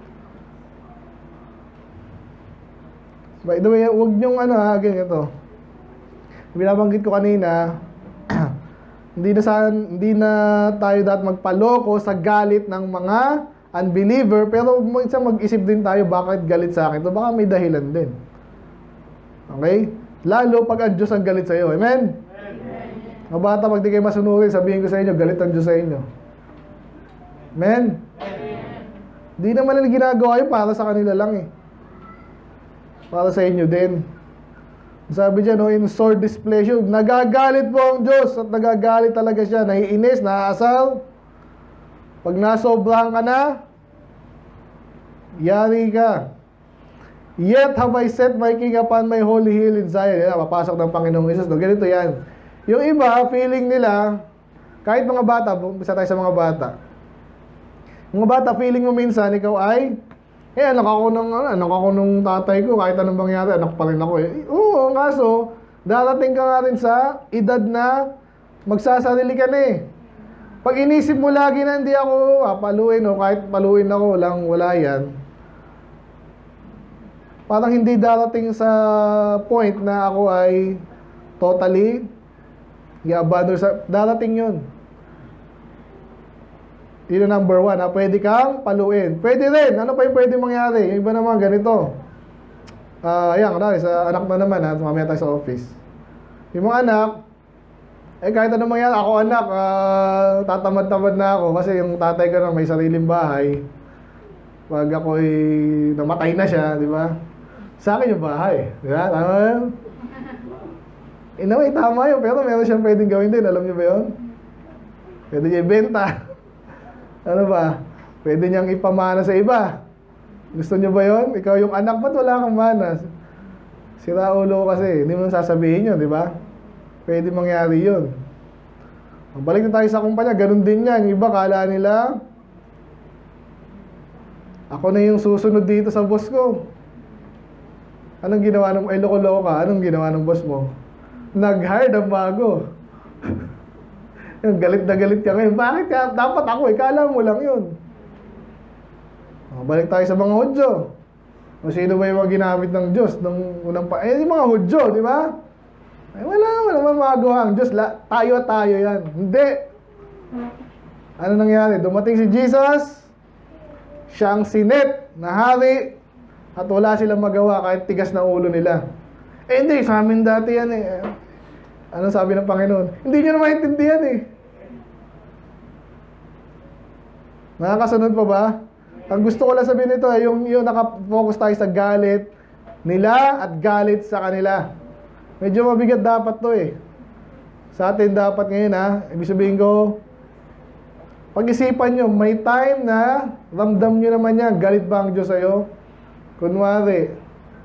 By the way, huwag niyong ano ha, ganyan ito. Binabanggit ko kanina, hindi na, sa, hindi na tayo dapat magpaloko sa galit ng mga unbeliever, pero minsan mag-isip din tayo bakit galit sa akin. So baka may dahilan din. Okay? Lalo pag ang Diyos ang galit sa iyo. Amen? Mga bata, pag di kayo masunurin, sabihin ko sa inyo, galit ang Diyos sa inyo. Amen? Di naman nila ginagawa yun para sa kanila lang eh. Para sa inyo din. Sabi dyan, no, in sore displeasure, nagagalit po ang Diyos at nagagalit talaga siya, naiinis, naaasal. Pag nasobrahan ka na, yari ka. Yet have I set my king upon my holy hill in Zion. Yan, papasok ng Panginoong Isus. No, ganito yan. Yung iba, feeling nila, kahit mga bata, bisa tayo sa mga bata. Mga bata, feeling mo minsan, ikaw ay, eh, anak ako ng, anak ako ng tatay ko, kahit anong mangyari, anak pa rin ako eh. Oo, kaso, darating ka nga rin sa edad na magsasarili ka na eh. Pag inisip mo lagi na hindi ako ah, paluin o kahit paluin ako, walang wala yan. Parang hindi darating sa point na ako ay totally i-abandon sa... Darating yun. Yun ang number one, ha? Pwede kang paluin. Pwede rin. Ano pa yung pwede mangyari? Yung iba naman, ganito. Uh, ayan, kadali, sa anak na naman, ha? Mamaya tayo sa office. Yung mga anak, eh kahit anong mangyari, ako anak, uh, tatamad-tamad na ako kasi yung tatay ko na may sariling bahay. Pag ako'y namatay na siya, di ba? Sa akin yung bahay. Di ba? Tama yun? In a way, tama yun. Pero meron siyang pwedeng gawin din. Alam niyo ba yun? Pwede niya ibenta. Ano ba? Pwede niyang ipamana sa iba. Gusto niyo ba yun? Ikaw yung anak, ba't wala kang mana? Sira ulo kasi. Hindi mo sasabihin yun, di ba? Pwede mangyari yun. Balik na tayo sa kumpanya. Ganun din yan. Yung iba, kala nila, ako na yung susunod dito sa boss ko. Anong ginawa ng, ay loko-loko ka, anong ginawa ng boss mo? Nag-hire ng bago. Yung galit na galit ka ngayon. Bakit ka? Dapat ako eh, kala mo lang yun. O, balik tayo sa mga Hudyo. O sino ba yung mga ginamit ng Diyos nung unang pa... Eh, yung mga Hudyo, di ba? Ay, wala, wala naman magawa ang Diyos. La, tayo tayo yan. Hindi. Ano nangyari? Dumating si Jesus, siyang sinet na hari, at wala silang magawa kahit tigas na ulo nila. Eh, hindi. Sa amin dati yan eh. Ano sabi ng Panginoon? Hindi nyo na maintindihan eh. Nakakasunod pa ba? Ang gusto ko lang sabihin nito ay yung, yung nakafocus tayo sa galit nila at galit sa kanila. Medyo mabigat dapat to eh. Sa atin dapat ngayon ha. Ibig sabihin ko, pag-isipan nyo, may time na ramdam nyo naman yan. Galit ba ang Diyos sa'yo? Kunwari,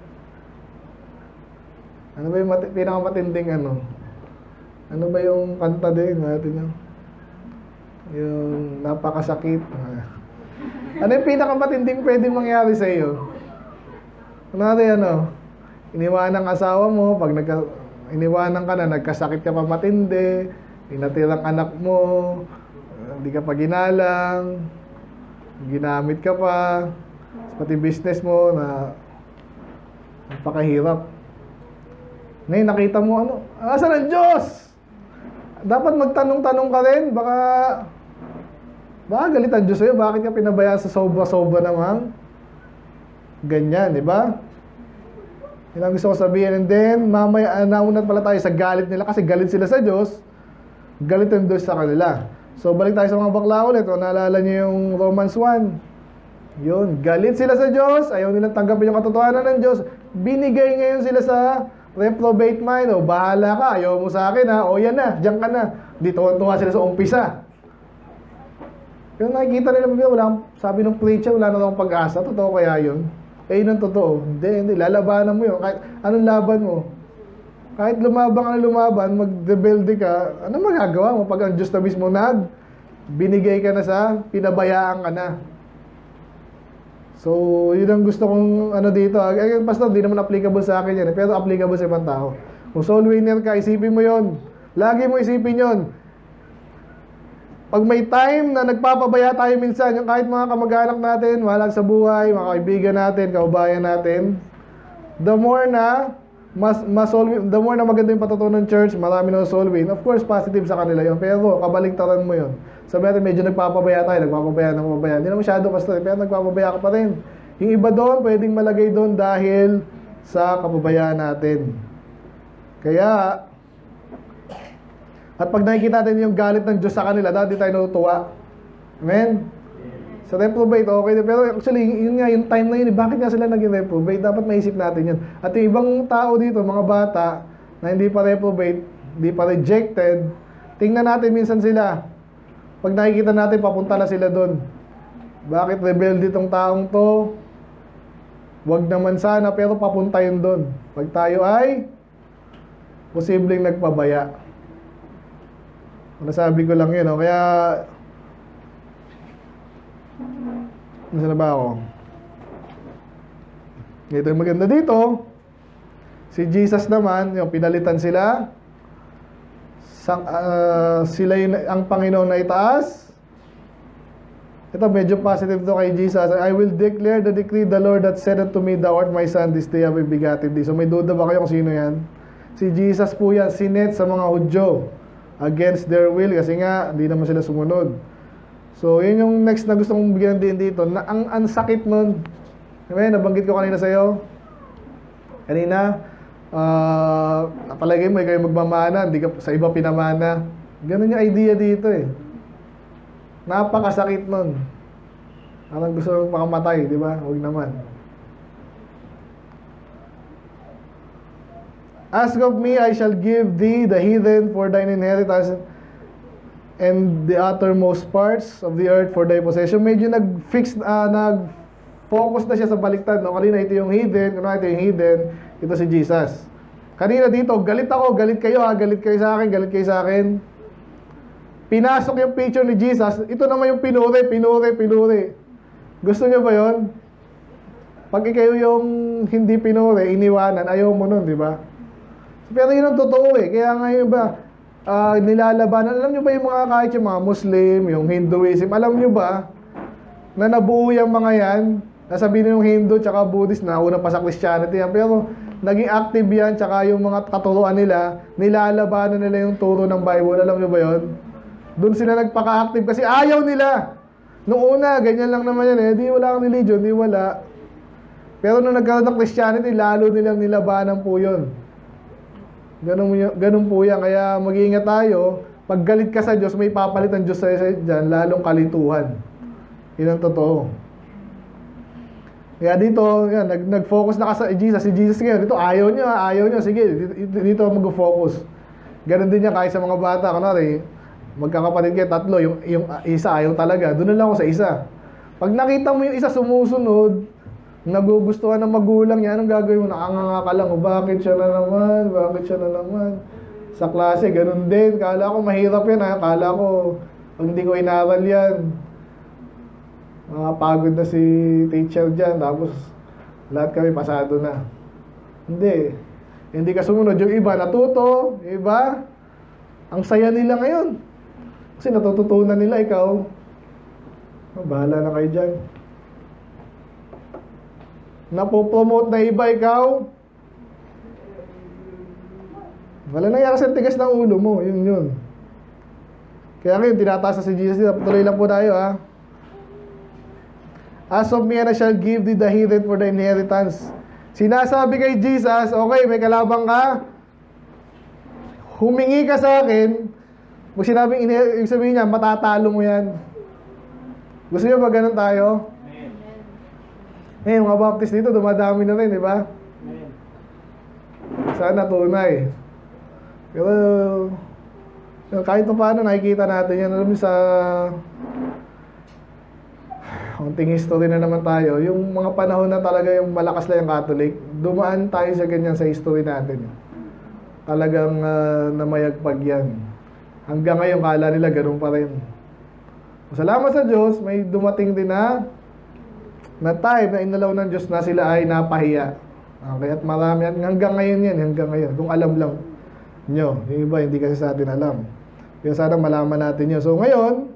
ano ba yung mati- pinakamatinding ano? Ano ba yung kanta din natin yun? Yung napakasakit. Ano yung pinakamatinding pwedeng mangyari sa iyo? Kunwari ano, iniwanan ang asawa mo, pag nagka, iniwanan ka na, nagkasakit ka pa matindi, inatirang anak mo, hindi ka pa ginalang, ginamit ka pa, pati business mo na napakahirap. Ngayon nakita mo ano, asan ang Diyos? Dapat magtanong-tanong ka rin, baka baka galit ang Diyos sa'yo, bakit ka pinabayaan sa sobra-sobra naman? Ganyan, di ba? Yun ang gusto ko sabihin. And then, mamaya, uh, naunat pala tayo sa galit nila kasi galit sila sa Diyos, galit ang Diyos sa kanila. So, balik tayo sa mga bakla ulit. O, naalala niyo yung Romans one. Yun, galit sila sa Diyos, ayaw nilang tanggapin yung katotohanan ng Diyos. Binigay ngayon sila sa reprobate mind. O, bahala ka, ayaw mo sa akin ha. O, yan na, diyan ka na. Di tuwa sila sa umpisa. Pero nakikita nila, wala, sabi ng preacher, wala na akong pag-asa. Totoo kaya yun? Eh, yun ang totoo. Hindi, hindi. Lalabanan mo yun. Kahit, anong laban mo? Kahit lumaban ka na lumaban, mag-rebelde ka, ano magagawa mo pag ang Diyos na mismo nag, binigay ka na sa, pinabayaan ka na. So, yun ang gusto kong ano dito. Eh, pastor, di naman applicable sa akin yan. Pero applicable sa ibang tao. Kung soul winner ka, isipin mo yon. Lagi mo isipin yon. Pag may time na nagpapabaya tayo minsan, yung kahit mga kamag-anak natin, mahal sa buhay, mga kaibigan natin, kaubayan natin, the more na mas, mas soul win, the more na maganda yung patutunan ng church, marami na soul win. Of course, positive sa kanila yon. Pero kabaligtaran mo yon. Sabi natin, medyo nagpapabaya tayo, nagpapabaya, nagpapabaya. Hindi na masyado, pastor, pero nagpapabaya ka pa rin. Yung iba doon, pwedeng malagay doon dahil sa kapabayaan natin. Kaya, at pag nakikita natin yung galit ng Diyos sa kanila, dati tayo natutuwa. Amen? Sa reprobate, okay. Pero actually, yun nga, yung time na yun, bakit nga sila naging reprobate? Dapat maisip natin yun. At yung ibang tao dito, mga bata, na hindi pa reprobate, hindi pa rejected, tingnan natin minsan sila. Pag nakikita natin, papunta na sila doon. Bakit rebelde itong taong to? Wag naman sana, pero papunta yun doon. Pag tayo ay posibleng nagpabaya. Nasabi ko lang yun, no? Kaya nasaan na ba ako? Ito yung maganda dito. Si Jesus naman, yung pinalitan sila. Sang, uh, sila yung, ang Panginoon na itaas. Ito medyo positive to kay Jesus. I will declare the decree the Lord that said unto me, thou art my son, this day I will begotten thee. So may duda ba kayo kung sino yan? Si Jesus po yan, sinet sa mga Hudyo against their will kasi nga hindi naman sila sumunod. So yun yung next na gusto kong bigyan din dito na ang, ang sakit nun. Diba, nabanggit ko kanina sa'yo kanina uh, napalagay mo ikaw yung magmamana, hindi ka sa iba pinamana. Ganun yung idea dito eh. Napakasakit nun. Parang gusto mong pakamatay, di ba? Huwag naman. Ask of me, I shall give thee the heathen for thine inheritance and the uttermost parts of the earth for thy possession. Medyo nag-fix, uh, nag-focus na siya sa baliktad. No? Kanina ito yung heathen, kanina ito yung heathen, ito si Jesus. Kanina dito, galit ako, galit kayo ha, galit kayo sa akin, galit kayo sa akin. Pinasok yung picture ni Jesus, ito naman yung pinuri, pinuri, pinuri. Gusto nyo ba yun? Pag ikaw yung hindi pinuri, iniwanan, ayaw mo nun, di ba? Pero yun ang totoo eh. Kaya ngayon ba, uh, nilalabanan. Alam nyo ba yung mga kahit yung mga Muslim, yung Hinduism, alam nyo ba na nabuo yung mga yan? Nasabihin yung Hindu tsaka Buddhist, nauna pa sa Christianity yan. Pero naging active yan, tsaka yung mga katuruan nila, nilalabanan nila yung turo ng Bible. Alam nyo ba yun? Doon sila nagpaka-active kasi ayaw nila. Noong una, ganyan lang naman yan eh. Di wala kang religion, di wala. Pero nung nagkaroon ng Christianity, lalo nilang nilabanan po yun. Ganun, ganun po yan. Kaya mag-iingat tayo. Pag galit ka sa Diyos, may papalit ang Diyos sa'yo dyan, lalong kalituhan. Yun ang totoo. Kaya dito, yan, nag, nag-focus na ka sa Jesus. Si Jesus ngayon, dito ayaw niya, ayaw niya. Sige, dito, dito mag-focus. Ganun din niya kahit sa mga bata. Kunwari, magkakapatid kayo, tatlo. Yung, yung isa ayaw talaga. Doon na lang ako sa isa. Pag nakita mo yung isa sumusunod, nagugustuhan ng magulang niya, anong gagawin mo? Nakanganga ka lang, o bakit siya na naman? Bakit siya na naman? Sa klase, ganun din. Kala ko mahirap yan, ha? Kala ko, pag hindi ko inaral yan, makapagod na si teacher dyan, tapos lahat kami pasado na. Hindi. Hindi ka sumunod. Yung iba, natuto. Yung iba, ang saya nila ngayon. Kasi natututunan nila, ikaw. Bahala na kayo dyan. Napopromote na iba, ikaw. Wala nangyari sa tigas ng ulo mo. Yun yun. Kaya ngayon, tinataas na si Jesus. Tuloy lang po tayo, ha. As of me, and I shall give thee the heathen for the inheritance. Sinasabi kay Jesus, okay, may kalabang ka. Humingi ka sa akin. Kung sinabing inheritance, ibig sabihin niya, matatalo mo yan. Gusto niyo ba ganun tayo? Ngayon, mga Baptist dito, dumadami na rin, di ba? Sana tunay. Pero, kahit pa paano, nakikita natin yan. Alam niyo sa konting history na naman tayo. Yung mga panahon na talaga yung malakas lang yung Catholic, dumaan tayo sa ganyan sa history natin. Talagang uh, namayagpag yan. Hanggang ngayon, kala nila ganun pa rin. Salamat sa Diyos, may dumating din na na time na inalaw ng Diyos na sila ay napahiya. Okay, at marami yan. Hanggang ngayon yan, hanggang ngayon. Kung alam lang nyo. Yung iba, hindi kasi sa atin alam. Kaya sana malaman natin yun. So ngayon,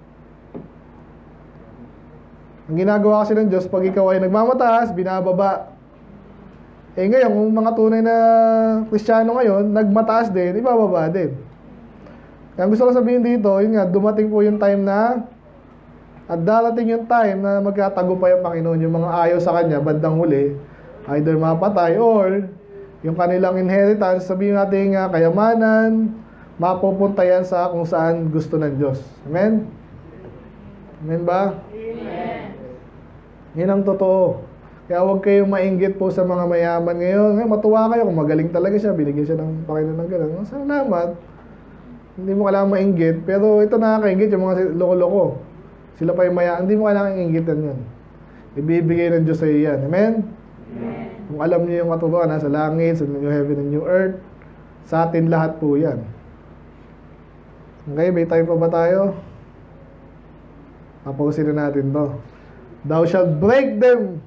ang ginagawa kasi ng Diyos, pag ikaw ay nagmamataas, binababa. Eh ngayon, kung mga tunay na Kristiyano ngayon, nagmataas din, ibababa din. Kaya gusto ko sabihin dito, yun nga, dumating po yung time na at darating yung time na magkatagumpay ang Panginoon, yung mga ayaw sa Kanya, bandang huli, either mapatay or yung kanilang inheritance, sabihin natin nga, kayamanan, mapupunta yan sa kung saan gusto ng Diyos. Amen? Amen ba? Amen. Yan ang totoo. Kaya huwag kayong mainggit po sa mga mayaman ngayon. Ngayon, matuwa kayo kung magaling talaga siya, binigyan siya ng Panginoon ng gano'n. Salamat. Hindi mo kailangan mainggit, pero ito nakakainggit yung mga loko-loko. Sila pa yung maya, hindi mo kailangan inggitan yan. Ibibigay ng Diyos sa iyo yan. Amen? Amen. Kung alam niyo yung katuruan, nasa langit, sa new heaven and new earth, sa atin lahat po yan. Okay, may time pa ba tayo? Papusin na natin to. Thou shalt break them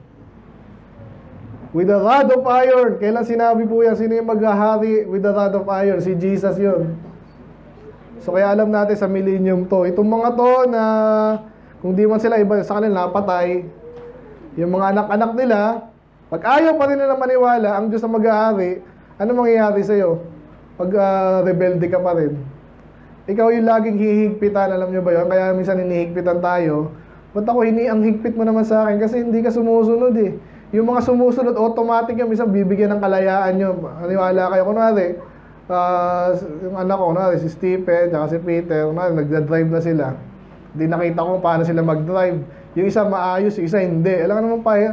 with a rod of iron. Kailan sinabi po yan? Sino yung maghahari with a rod of iron? Si Jesus yun. So kaya alam natin sa millennium to. Itong mga to na kung di man sila iba sa kanila napatay, yung mga anak-anak nila, pag ayaw pa rin nila maniwala, ang Diyos na mag-ahari, ano mangyayari sa'yo? Pag uh, rebelde ka pa rin. Ikaw yung laging hihigpitan, alam nyo ba yun? Kaya minsan hinihigpitan tayo. Ba't ako hini ang higpit mo naman sa akin? Kasi hindi ka sumusunod eh. Yung mga sumusunod, automatic yung minsan bibigyan ng kalayaan nyo. Maniwala kayo. Kunwari, uh, yung anak ko, kunwari, si Stephen, tsaka si Peter, kunwari, nagda-drive na sila. Hindi nakita ko paano sila mag-drive. Yung isa maayos, yung isa hindi. Alam ka naman pa eh.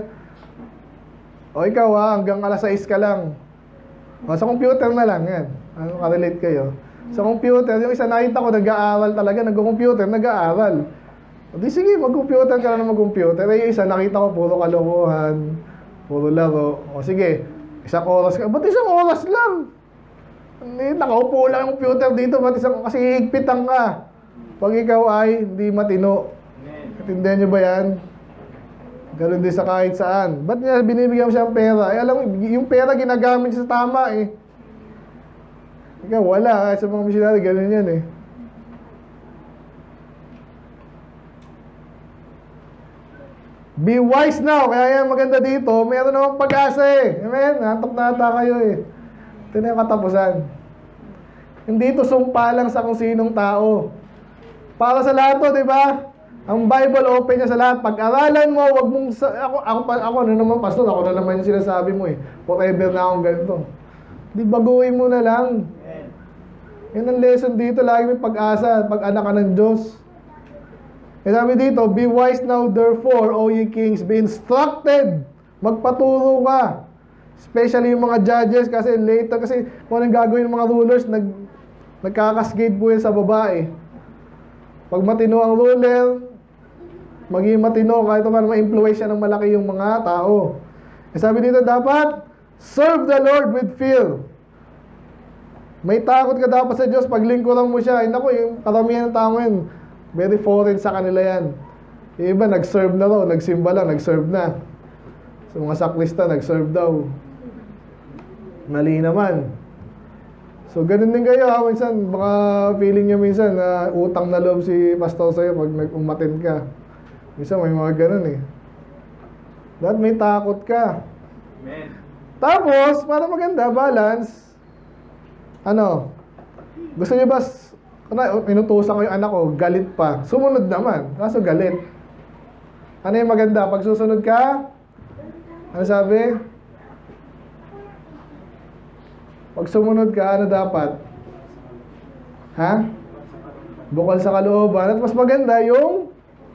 O ikaw ha, hanggang alas sais ka lang. O, sa computer na lang yan. Ano, ka-relate kayo. Sa computer, yung isa nakita ko, nag-aaral talaga, nag-computer, nag-aaral. O di sige, mag-computer ka na mag-computer. Eh, yung isa nakita ko, puro kalokohan, puro laro. O sige, isang oras ka. Ba't isang oras lang? Hindi, nakaupo lang yung computer dito, ba't isang, kasi higpitan ka. Pag ikaw ay hindi matino. Intindihan nyo ba yan? Ganun din sa kahit saan. Ba't niya binibigyan mo siya ng pera? Eh, alam mo, yung pera ginagamit siya sa tama eh. Ikaw, wala. Kahit sa mga missionary, ganun yan eh. Be wise now. Kaya yan maganda dito. Meron namang pag-asa eh. Amen? Nantok na ata kayo eh. Ito na yung katapusan. Hindi ito sumpa lang sa kung sinong tao. Para sa lahat to, di ba? Ang Bible open niya sa lahat. Pag-aralan mo, wag mong sa, ako ako ako ano naman pastor, ako na naman yung sinasabi mo eh. Forever na akong ganito. Di baguhin mo na lang. Yan ang lesson dito, lagi may pag-asa, pag-anak ka ng Diyos. Eh sabi dito, be wise now therefore, O ye kings, be instructed. Magpaturo ka. Especially yung mga judges kasi later, kasi kung anong gagawin ng mga rulers, nag, nagkakasgate po yan sa babae. Pag matino ang ruler, maging matino kahit naman ma-influence siya ng malaki yung mga tao. E sabi dito, dapat serve the Lord with fear. May takot ka dapat sa Diyos pag lingkuran mo siya. Ay naku, yung karamihan ng tao yun, very foreign sa kanila yan. Yung iba, nag-serve na raw, nagsimba lang, nag-serve na. Sa mga sakrista, nag-serve daw. Mali naman. So, ganun din kayo ha, minsan, baka feeling nyo minsan na utang na loob si pastor sa'yo pag nag-umatin ka. Minsan may mga ganun eh. Dapat may takot ka. Amen. Tapos, para maganda, balance, ano, gusto nyo ba, inutusan ko yung anak ko, galit pa. Sumunod naman, kaso galit. Ano yung maganda? Pag susunod ka, ano sabi? Pag sumunod ka, ano dapat? Ha? Bukal sa kalooban. At mas maganda yung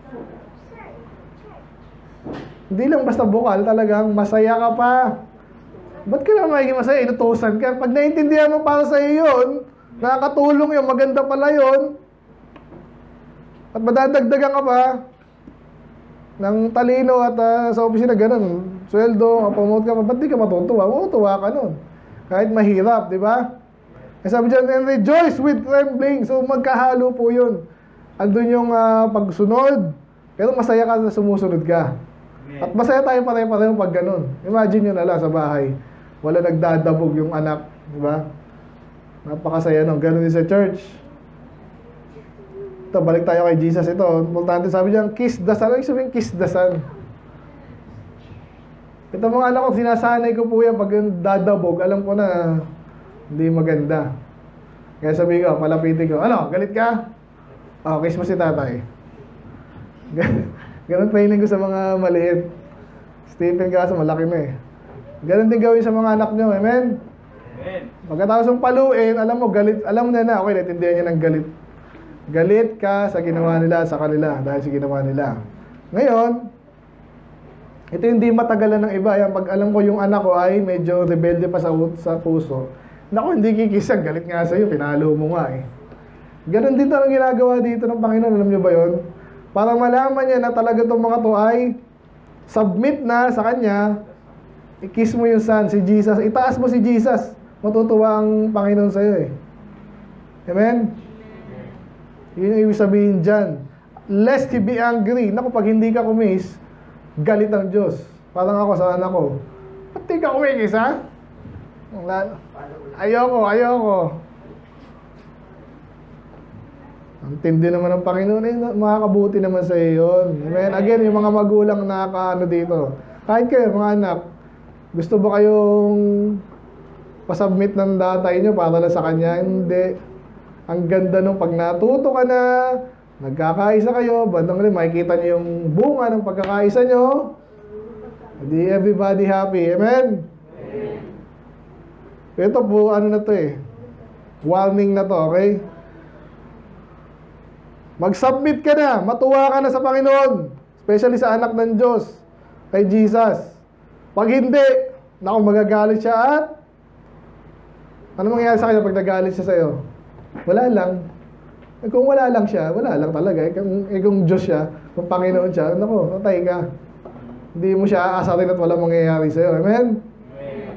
hindi lang basta bukal, talagang masaya ka pa. Ba't ka na magiging masaya? Inutusan ka. Pag naintindihan mo para sa iyo yun, nakakatulong yun, maganda pala yun, at madadagdagan ka pa ng talino at uh, sa opisina ganun, sweldo, promote ka pa, ba't di ka matutuwa? Matutuwa ka nun. Kahit mahirap, di ba? Kasi sabi dyan, and rejoice with trembling. So magkahalo po yun. Andun yung uh, pagsunod, pero masaya ka na sumusunod ka. At masaya tayo pare-pareho pag ganun. Imagine nyo na lang sa bahay, wala nagdadabog yung anak, di ba? Napakasaya nun. Ganun din sa church. Ito, balik tayo kay Jesus. Ito, importante sabi dyan, kiss the son. Ano yung sabihin kiss the son? Ito mga anak ko, sinasanay ko po yan pag dadabog, alam ko na hindi maganda. Kaya sabi ko, palapitin ko, ano, galit ka? Oh, kiss mo si tatay. Ganun training ko sa mga maliit. Stephen kaso malaki na eh. Ganun din gawin sa mga anak nyo, amen? Amen. Pagkatapos ng paluin, alam mo, galit, alam mo na na, okay, natindihan niya ng galit. Galit ka sa ginawa nila, sa kanila, dahil sa ginawa nila. Ngayon, ito hindi matagalan ng iba. Yan, pag alam ko yung anak ko ay medyo rebelde pa sa, sa puso, naku, hindi kikisag, galit nga sa'yo, pinalo mo nga eh. Ganon din ang ginagawa dito ng Panginoon, alam nyo ba yun? Para malaman niya na talaga itong mga to ay submit na sa Kanya, i-kiss mo yung son, si Jesus, itaas mo si Jesus, matutuwa ang Panginoon sa'yo eh. Amen? Yun yung ibig sabihin dyan. Lest He be angry. Naku, pag hindi ka kumis, galit ang Diyos. Parang ako sa anak ko, ba't di ka kumikis ha? Ayoko, ayoko. Ang tindi naman ng Panginoon, eh, makakabuti naman sa iyo yun. Amen? Again, yung mga magulang nakakaano dito. Kahit kayo, mga anak, gusto ba kayong pasubmit ng tatay nyo para lang sa kanya? Hindi. Ang ganda nung pag natuto ka na, nagkakaisa kayo, bandang rin, makikita nyo yung bunga ng pagkakaisa nyo. Hindi everybody happy. Amen? Ito po, ano na to eh. Warning na to, okay? Mag-submit ka na, matuwa ka na sa Panginoon, especially sa anak ng Diyos, kay Jesus. Pag hindi, naku, magagalit siya at ano mangyayari sa kanya pag nagalit siya sa'yo? Wala lang. Eh, kung wala lang siya, wala lang talaga. Eh, kung, eh, kung Diyos siya, kung Panginoon siya, naku, natay ka. Hindi mo siya aasarin at walang mangyayari sa'yo. Amen? Amen.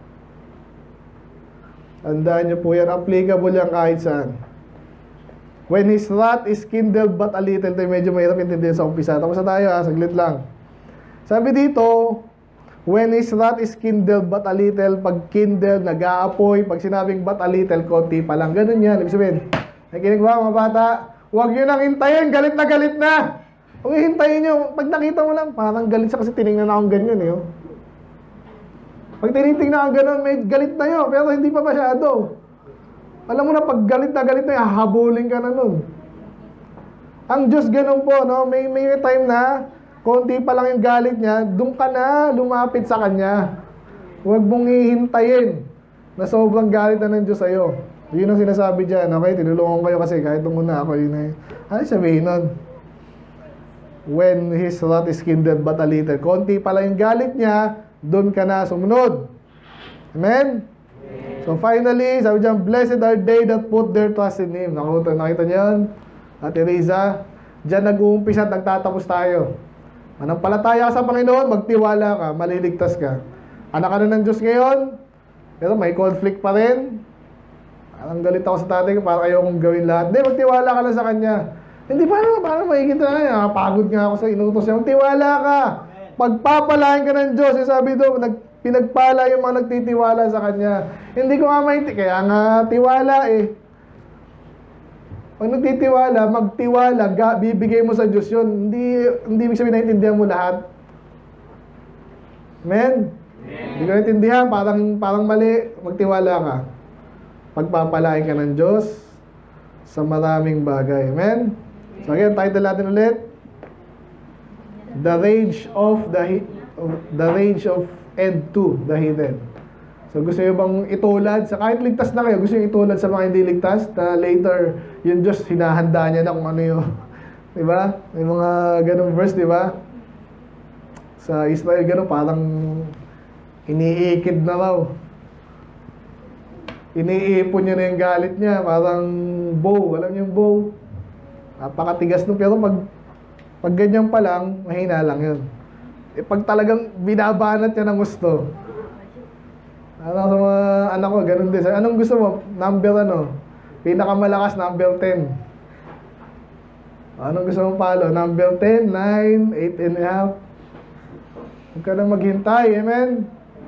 Tandaan niyo po yan, applicable yan kahit saan. When his wrath is kindled but a little. Ito medyo mahirap intindihan sa umpisa. Tapos na tayo ha, saglit lang. Sabi dito, when his wrath is kindled but a little, pag kindled, nag-aapoy, pag sinabing but a little, konti pa lang. Ganun yan. Ibig sabihin, nakikinig ba mga bata? Huwag nyo nang hintayin, galit na galit na. Huwag hintayin nyo. Pag nakita mo lang, parang galit siya kasi tinignan na akong ganyan eh. Oh. Pag tinitingnan akong ganun, may galit na yun, pero hindi pa masyado. Alam mo na, pag galit na galit na, hahabulin ka na nun. Ang Diyos ganun po, no? May, may time na, konti pa lang yung galit niya, doon ka na lumapit sa Kanya. Huwag mong hihintayin na sobrang galit na ng Diyos sa'yo. Yun ang sinasabi dyan, okay? Tinulungan kayo kasi kahit nung una ako, yun ay, ano sabihin nun? When his wrath is kindled but a little. Konti pa lang yung galit niya, doon ka na sumunod. Amen? So finally, sabi dyan, blessed are they that put their trust in Him. Nakita, nakita niyo yun? Ate Riza, dyan nag-uumpisa at nagtatapos tayo. Manampalataya ka sa Panginoon, magtiwala ka, maliligtas ka. Anak ka na ng Diyos ngayon, pero may conflict pa rin. Ang galit ako sa tatay ko, parang ayaw kong gawin lahat. Hindi, magtiwala ka lang sa Kanya. Hindi, parang, parang mahigit na nga, pagod nga ako sa inutos niya. Magtiwala ka. Pagpapalain ka ng Diyos, yung sabi doon, nag, pinagpala yung mga nagtitiwala sa Kanya. Hindi ko nga mainti, kaya nga tiwala eh. Pag nagtitiwala, magtiwala, ga, bibigay mo sa Diyos yun. Hindi, hindi ibig sabihin naintindihan mo lahat. Amen? Hindi ko naintindihan, parang, parang mali, magtiwala ka. Pagpapalain ka ng Diyos sa maraming bagay. Amen? So again, title natin ulit. The rage of the the rage of end to the hidden. So gusto niyo bang itulad sa kahit ligtas na kayo, gusto niyo itulad sa mga hindi ligtas na later yung Diyos hinahanda niya na kung ano yung, di ba? May mga ganung verse, di ba? Sa Israel ganun parang iniikid na raw. Iniipon niya na yung galit niya, parang bow, alam niyo yung bow? Napakatigas nun, pero pag pag ganyan pa lang, mahina lang yun. E pag talagang binabanat niya ng gusto, ano sa mga anak ko, ganun din. Anong gusto mo? Number ano? Pinakamalakas, number ten. Anong gusto mong palo? Number ten, nine, eight and a half. Huwag ka nang maghintay, amen?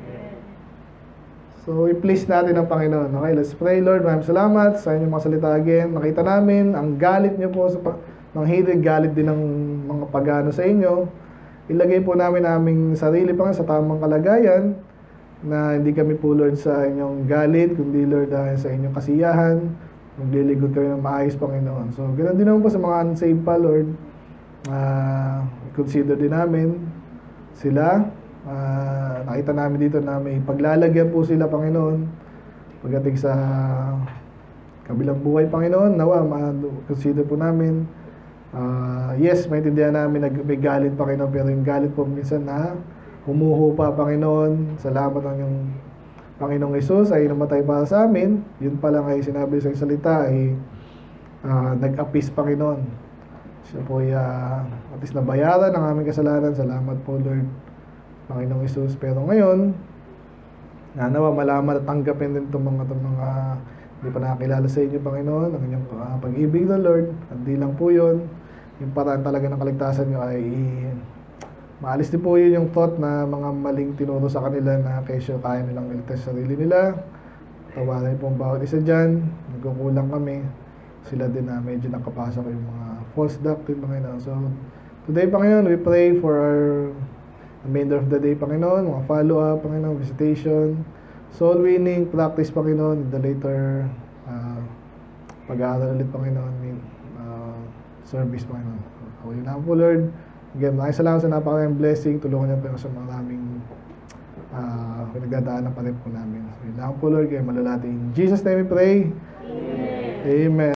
So, i-please natin ang Panginoon. Okay, let's pray. Lord, maraming salamat sa inyong mga salita again. Nakita namin ang galit niyo po sa mga hidden, galit din ng mga pagano sa inyo. Ilagay po namin aming sarili pa sa tamang kalagayan na hindi kami po, Lord, sa inyong galit, kundi, Lord, dahil sa inyong kasiyahan, magliligod kami ng maayos, Panginoon. So, ganoon din naman po sa mga unsaved pa, Lord. Uh, consider din namin sila. Uh, nakita namin dito na may paglalagyan po sila, Panginoon, pagdating sa kabilang buhay, Panginoon. Nawa, ma-consider po namin. Uh, yes, maintindihan namin na may galit, Panginoon, pero yung galit po minsan na humuho pa, Panginoon. Salamat ang yung Panginoong Hesus ay namatay para sa amin. Yun pa lang ay sinabi sa salita ay uh, nag-apis, Panginoon. Siya po ay uh, at least nabayaran ang aming kasalanan. Salamat po, Lord, Panginoong Hesus. Pero ngayon, nanawa malaman at tanggapin din itong mga, itong mga hindi pa nakakilala sa inyo, Panginoon, ang inyong uh, pag-ibig na, Lord. Hindi lang po yun. Yung paraan talaga ng kaligtasan nyo ay maalis din po yun yung thought na mga maling tinuro sa kanila na kesyo kaya nilang iligtas sa sarili nila. Tawanan po ang bawat isa dyan. Nagkukulang kami. Sila din na medyo nakapasok yung mga false doctrine, Panginoon. So, today, Panginoon, we pray for our remainder of the day, Panginoon. Mga follow-up, Panginoon, visitation, soul winning, practice, Panginoon, the later uh, pag-aaral ulit, Panginoon, uh, service, Panginoon. Ako yun lang po, Lord. Again, maraming salamat sa napakaraming blessing. Tulungan niyo po sa maraming uh, pinagdadaanan pa rin po namin. So, yun lang po, Lord. Kaya malalati. In Jesus' name we pray. Amen. Amen.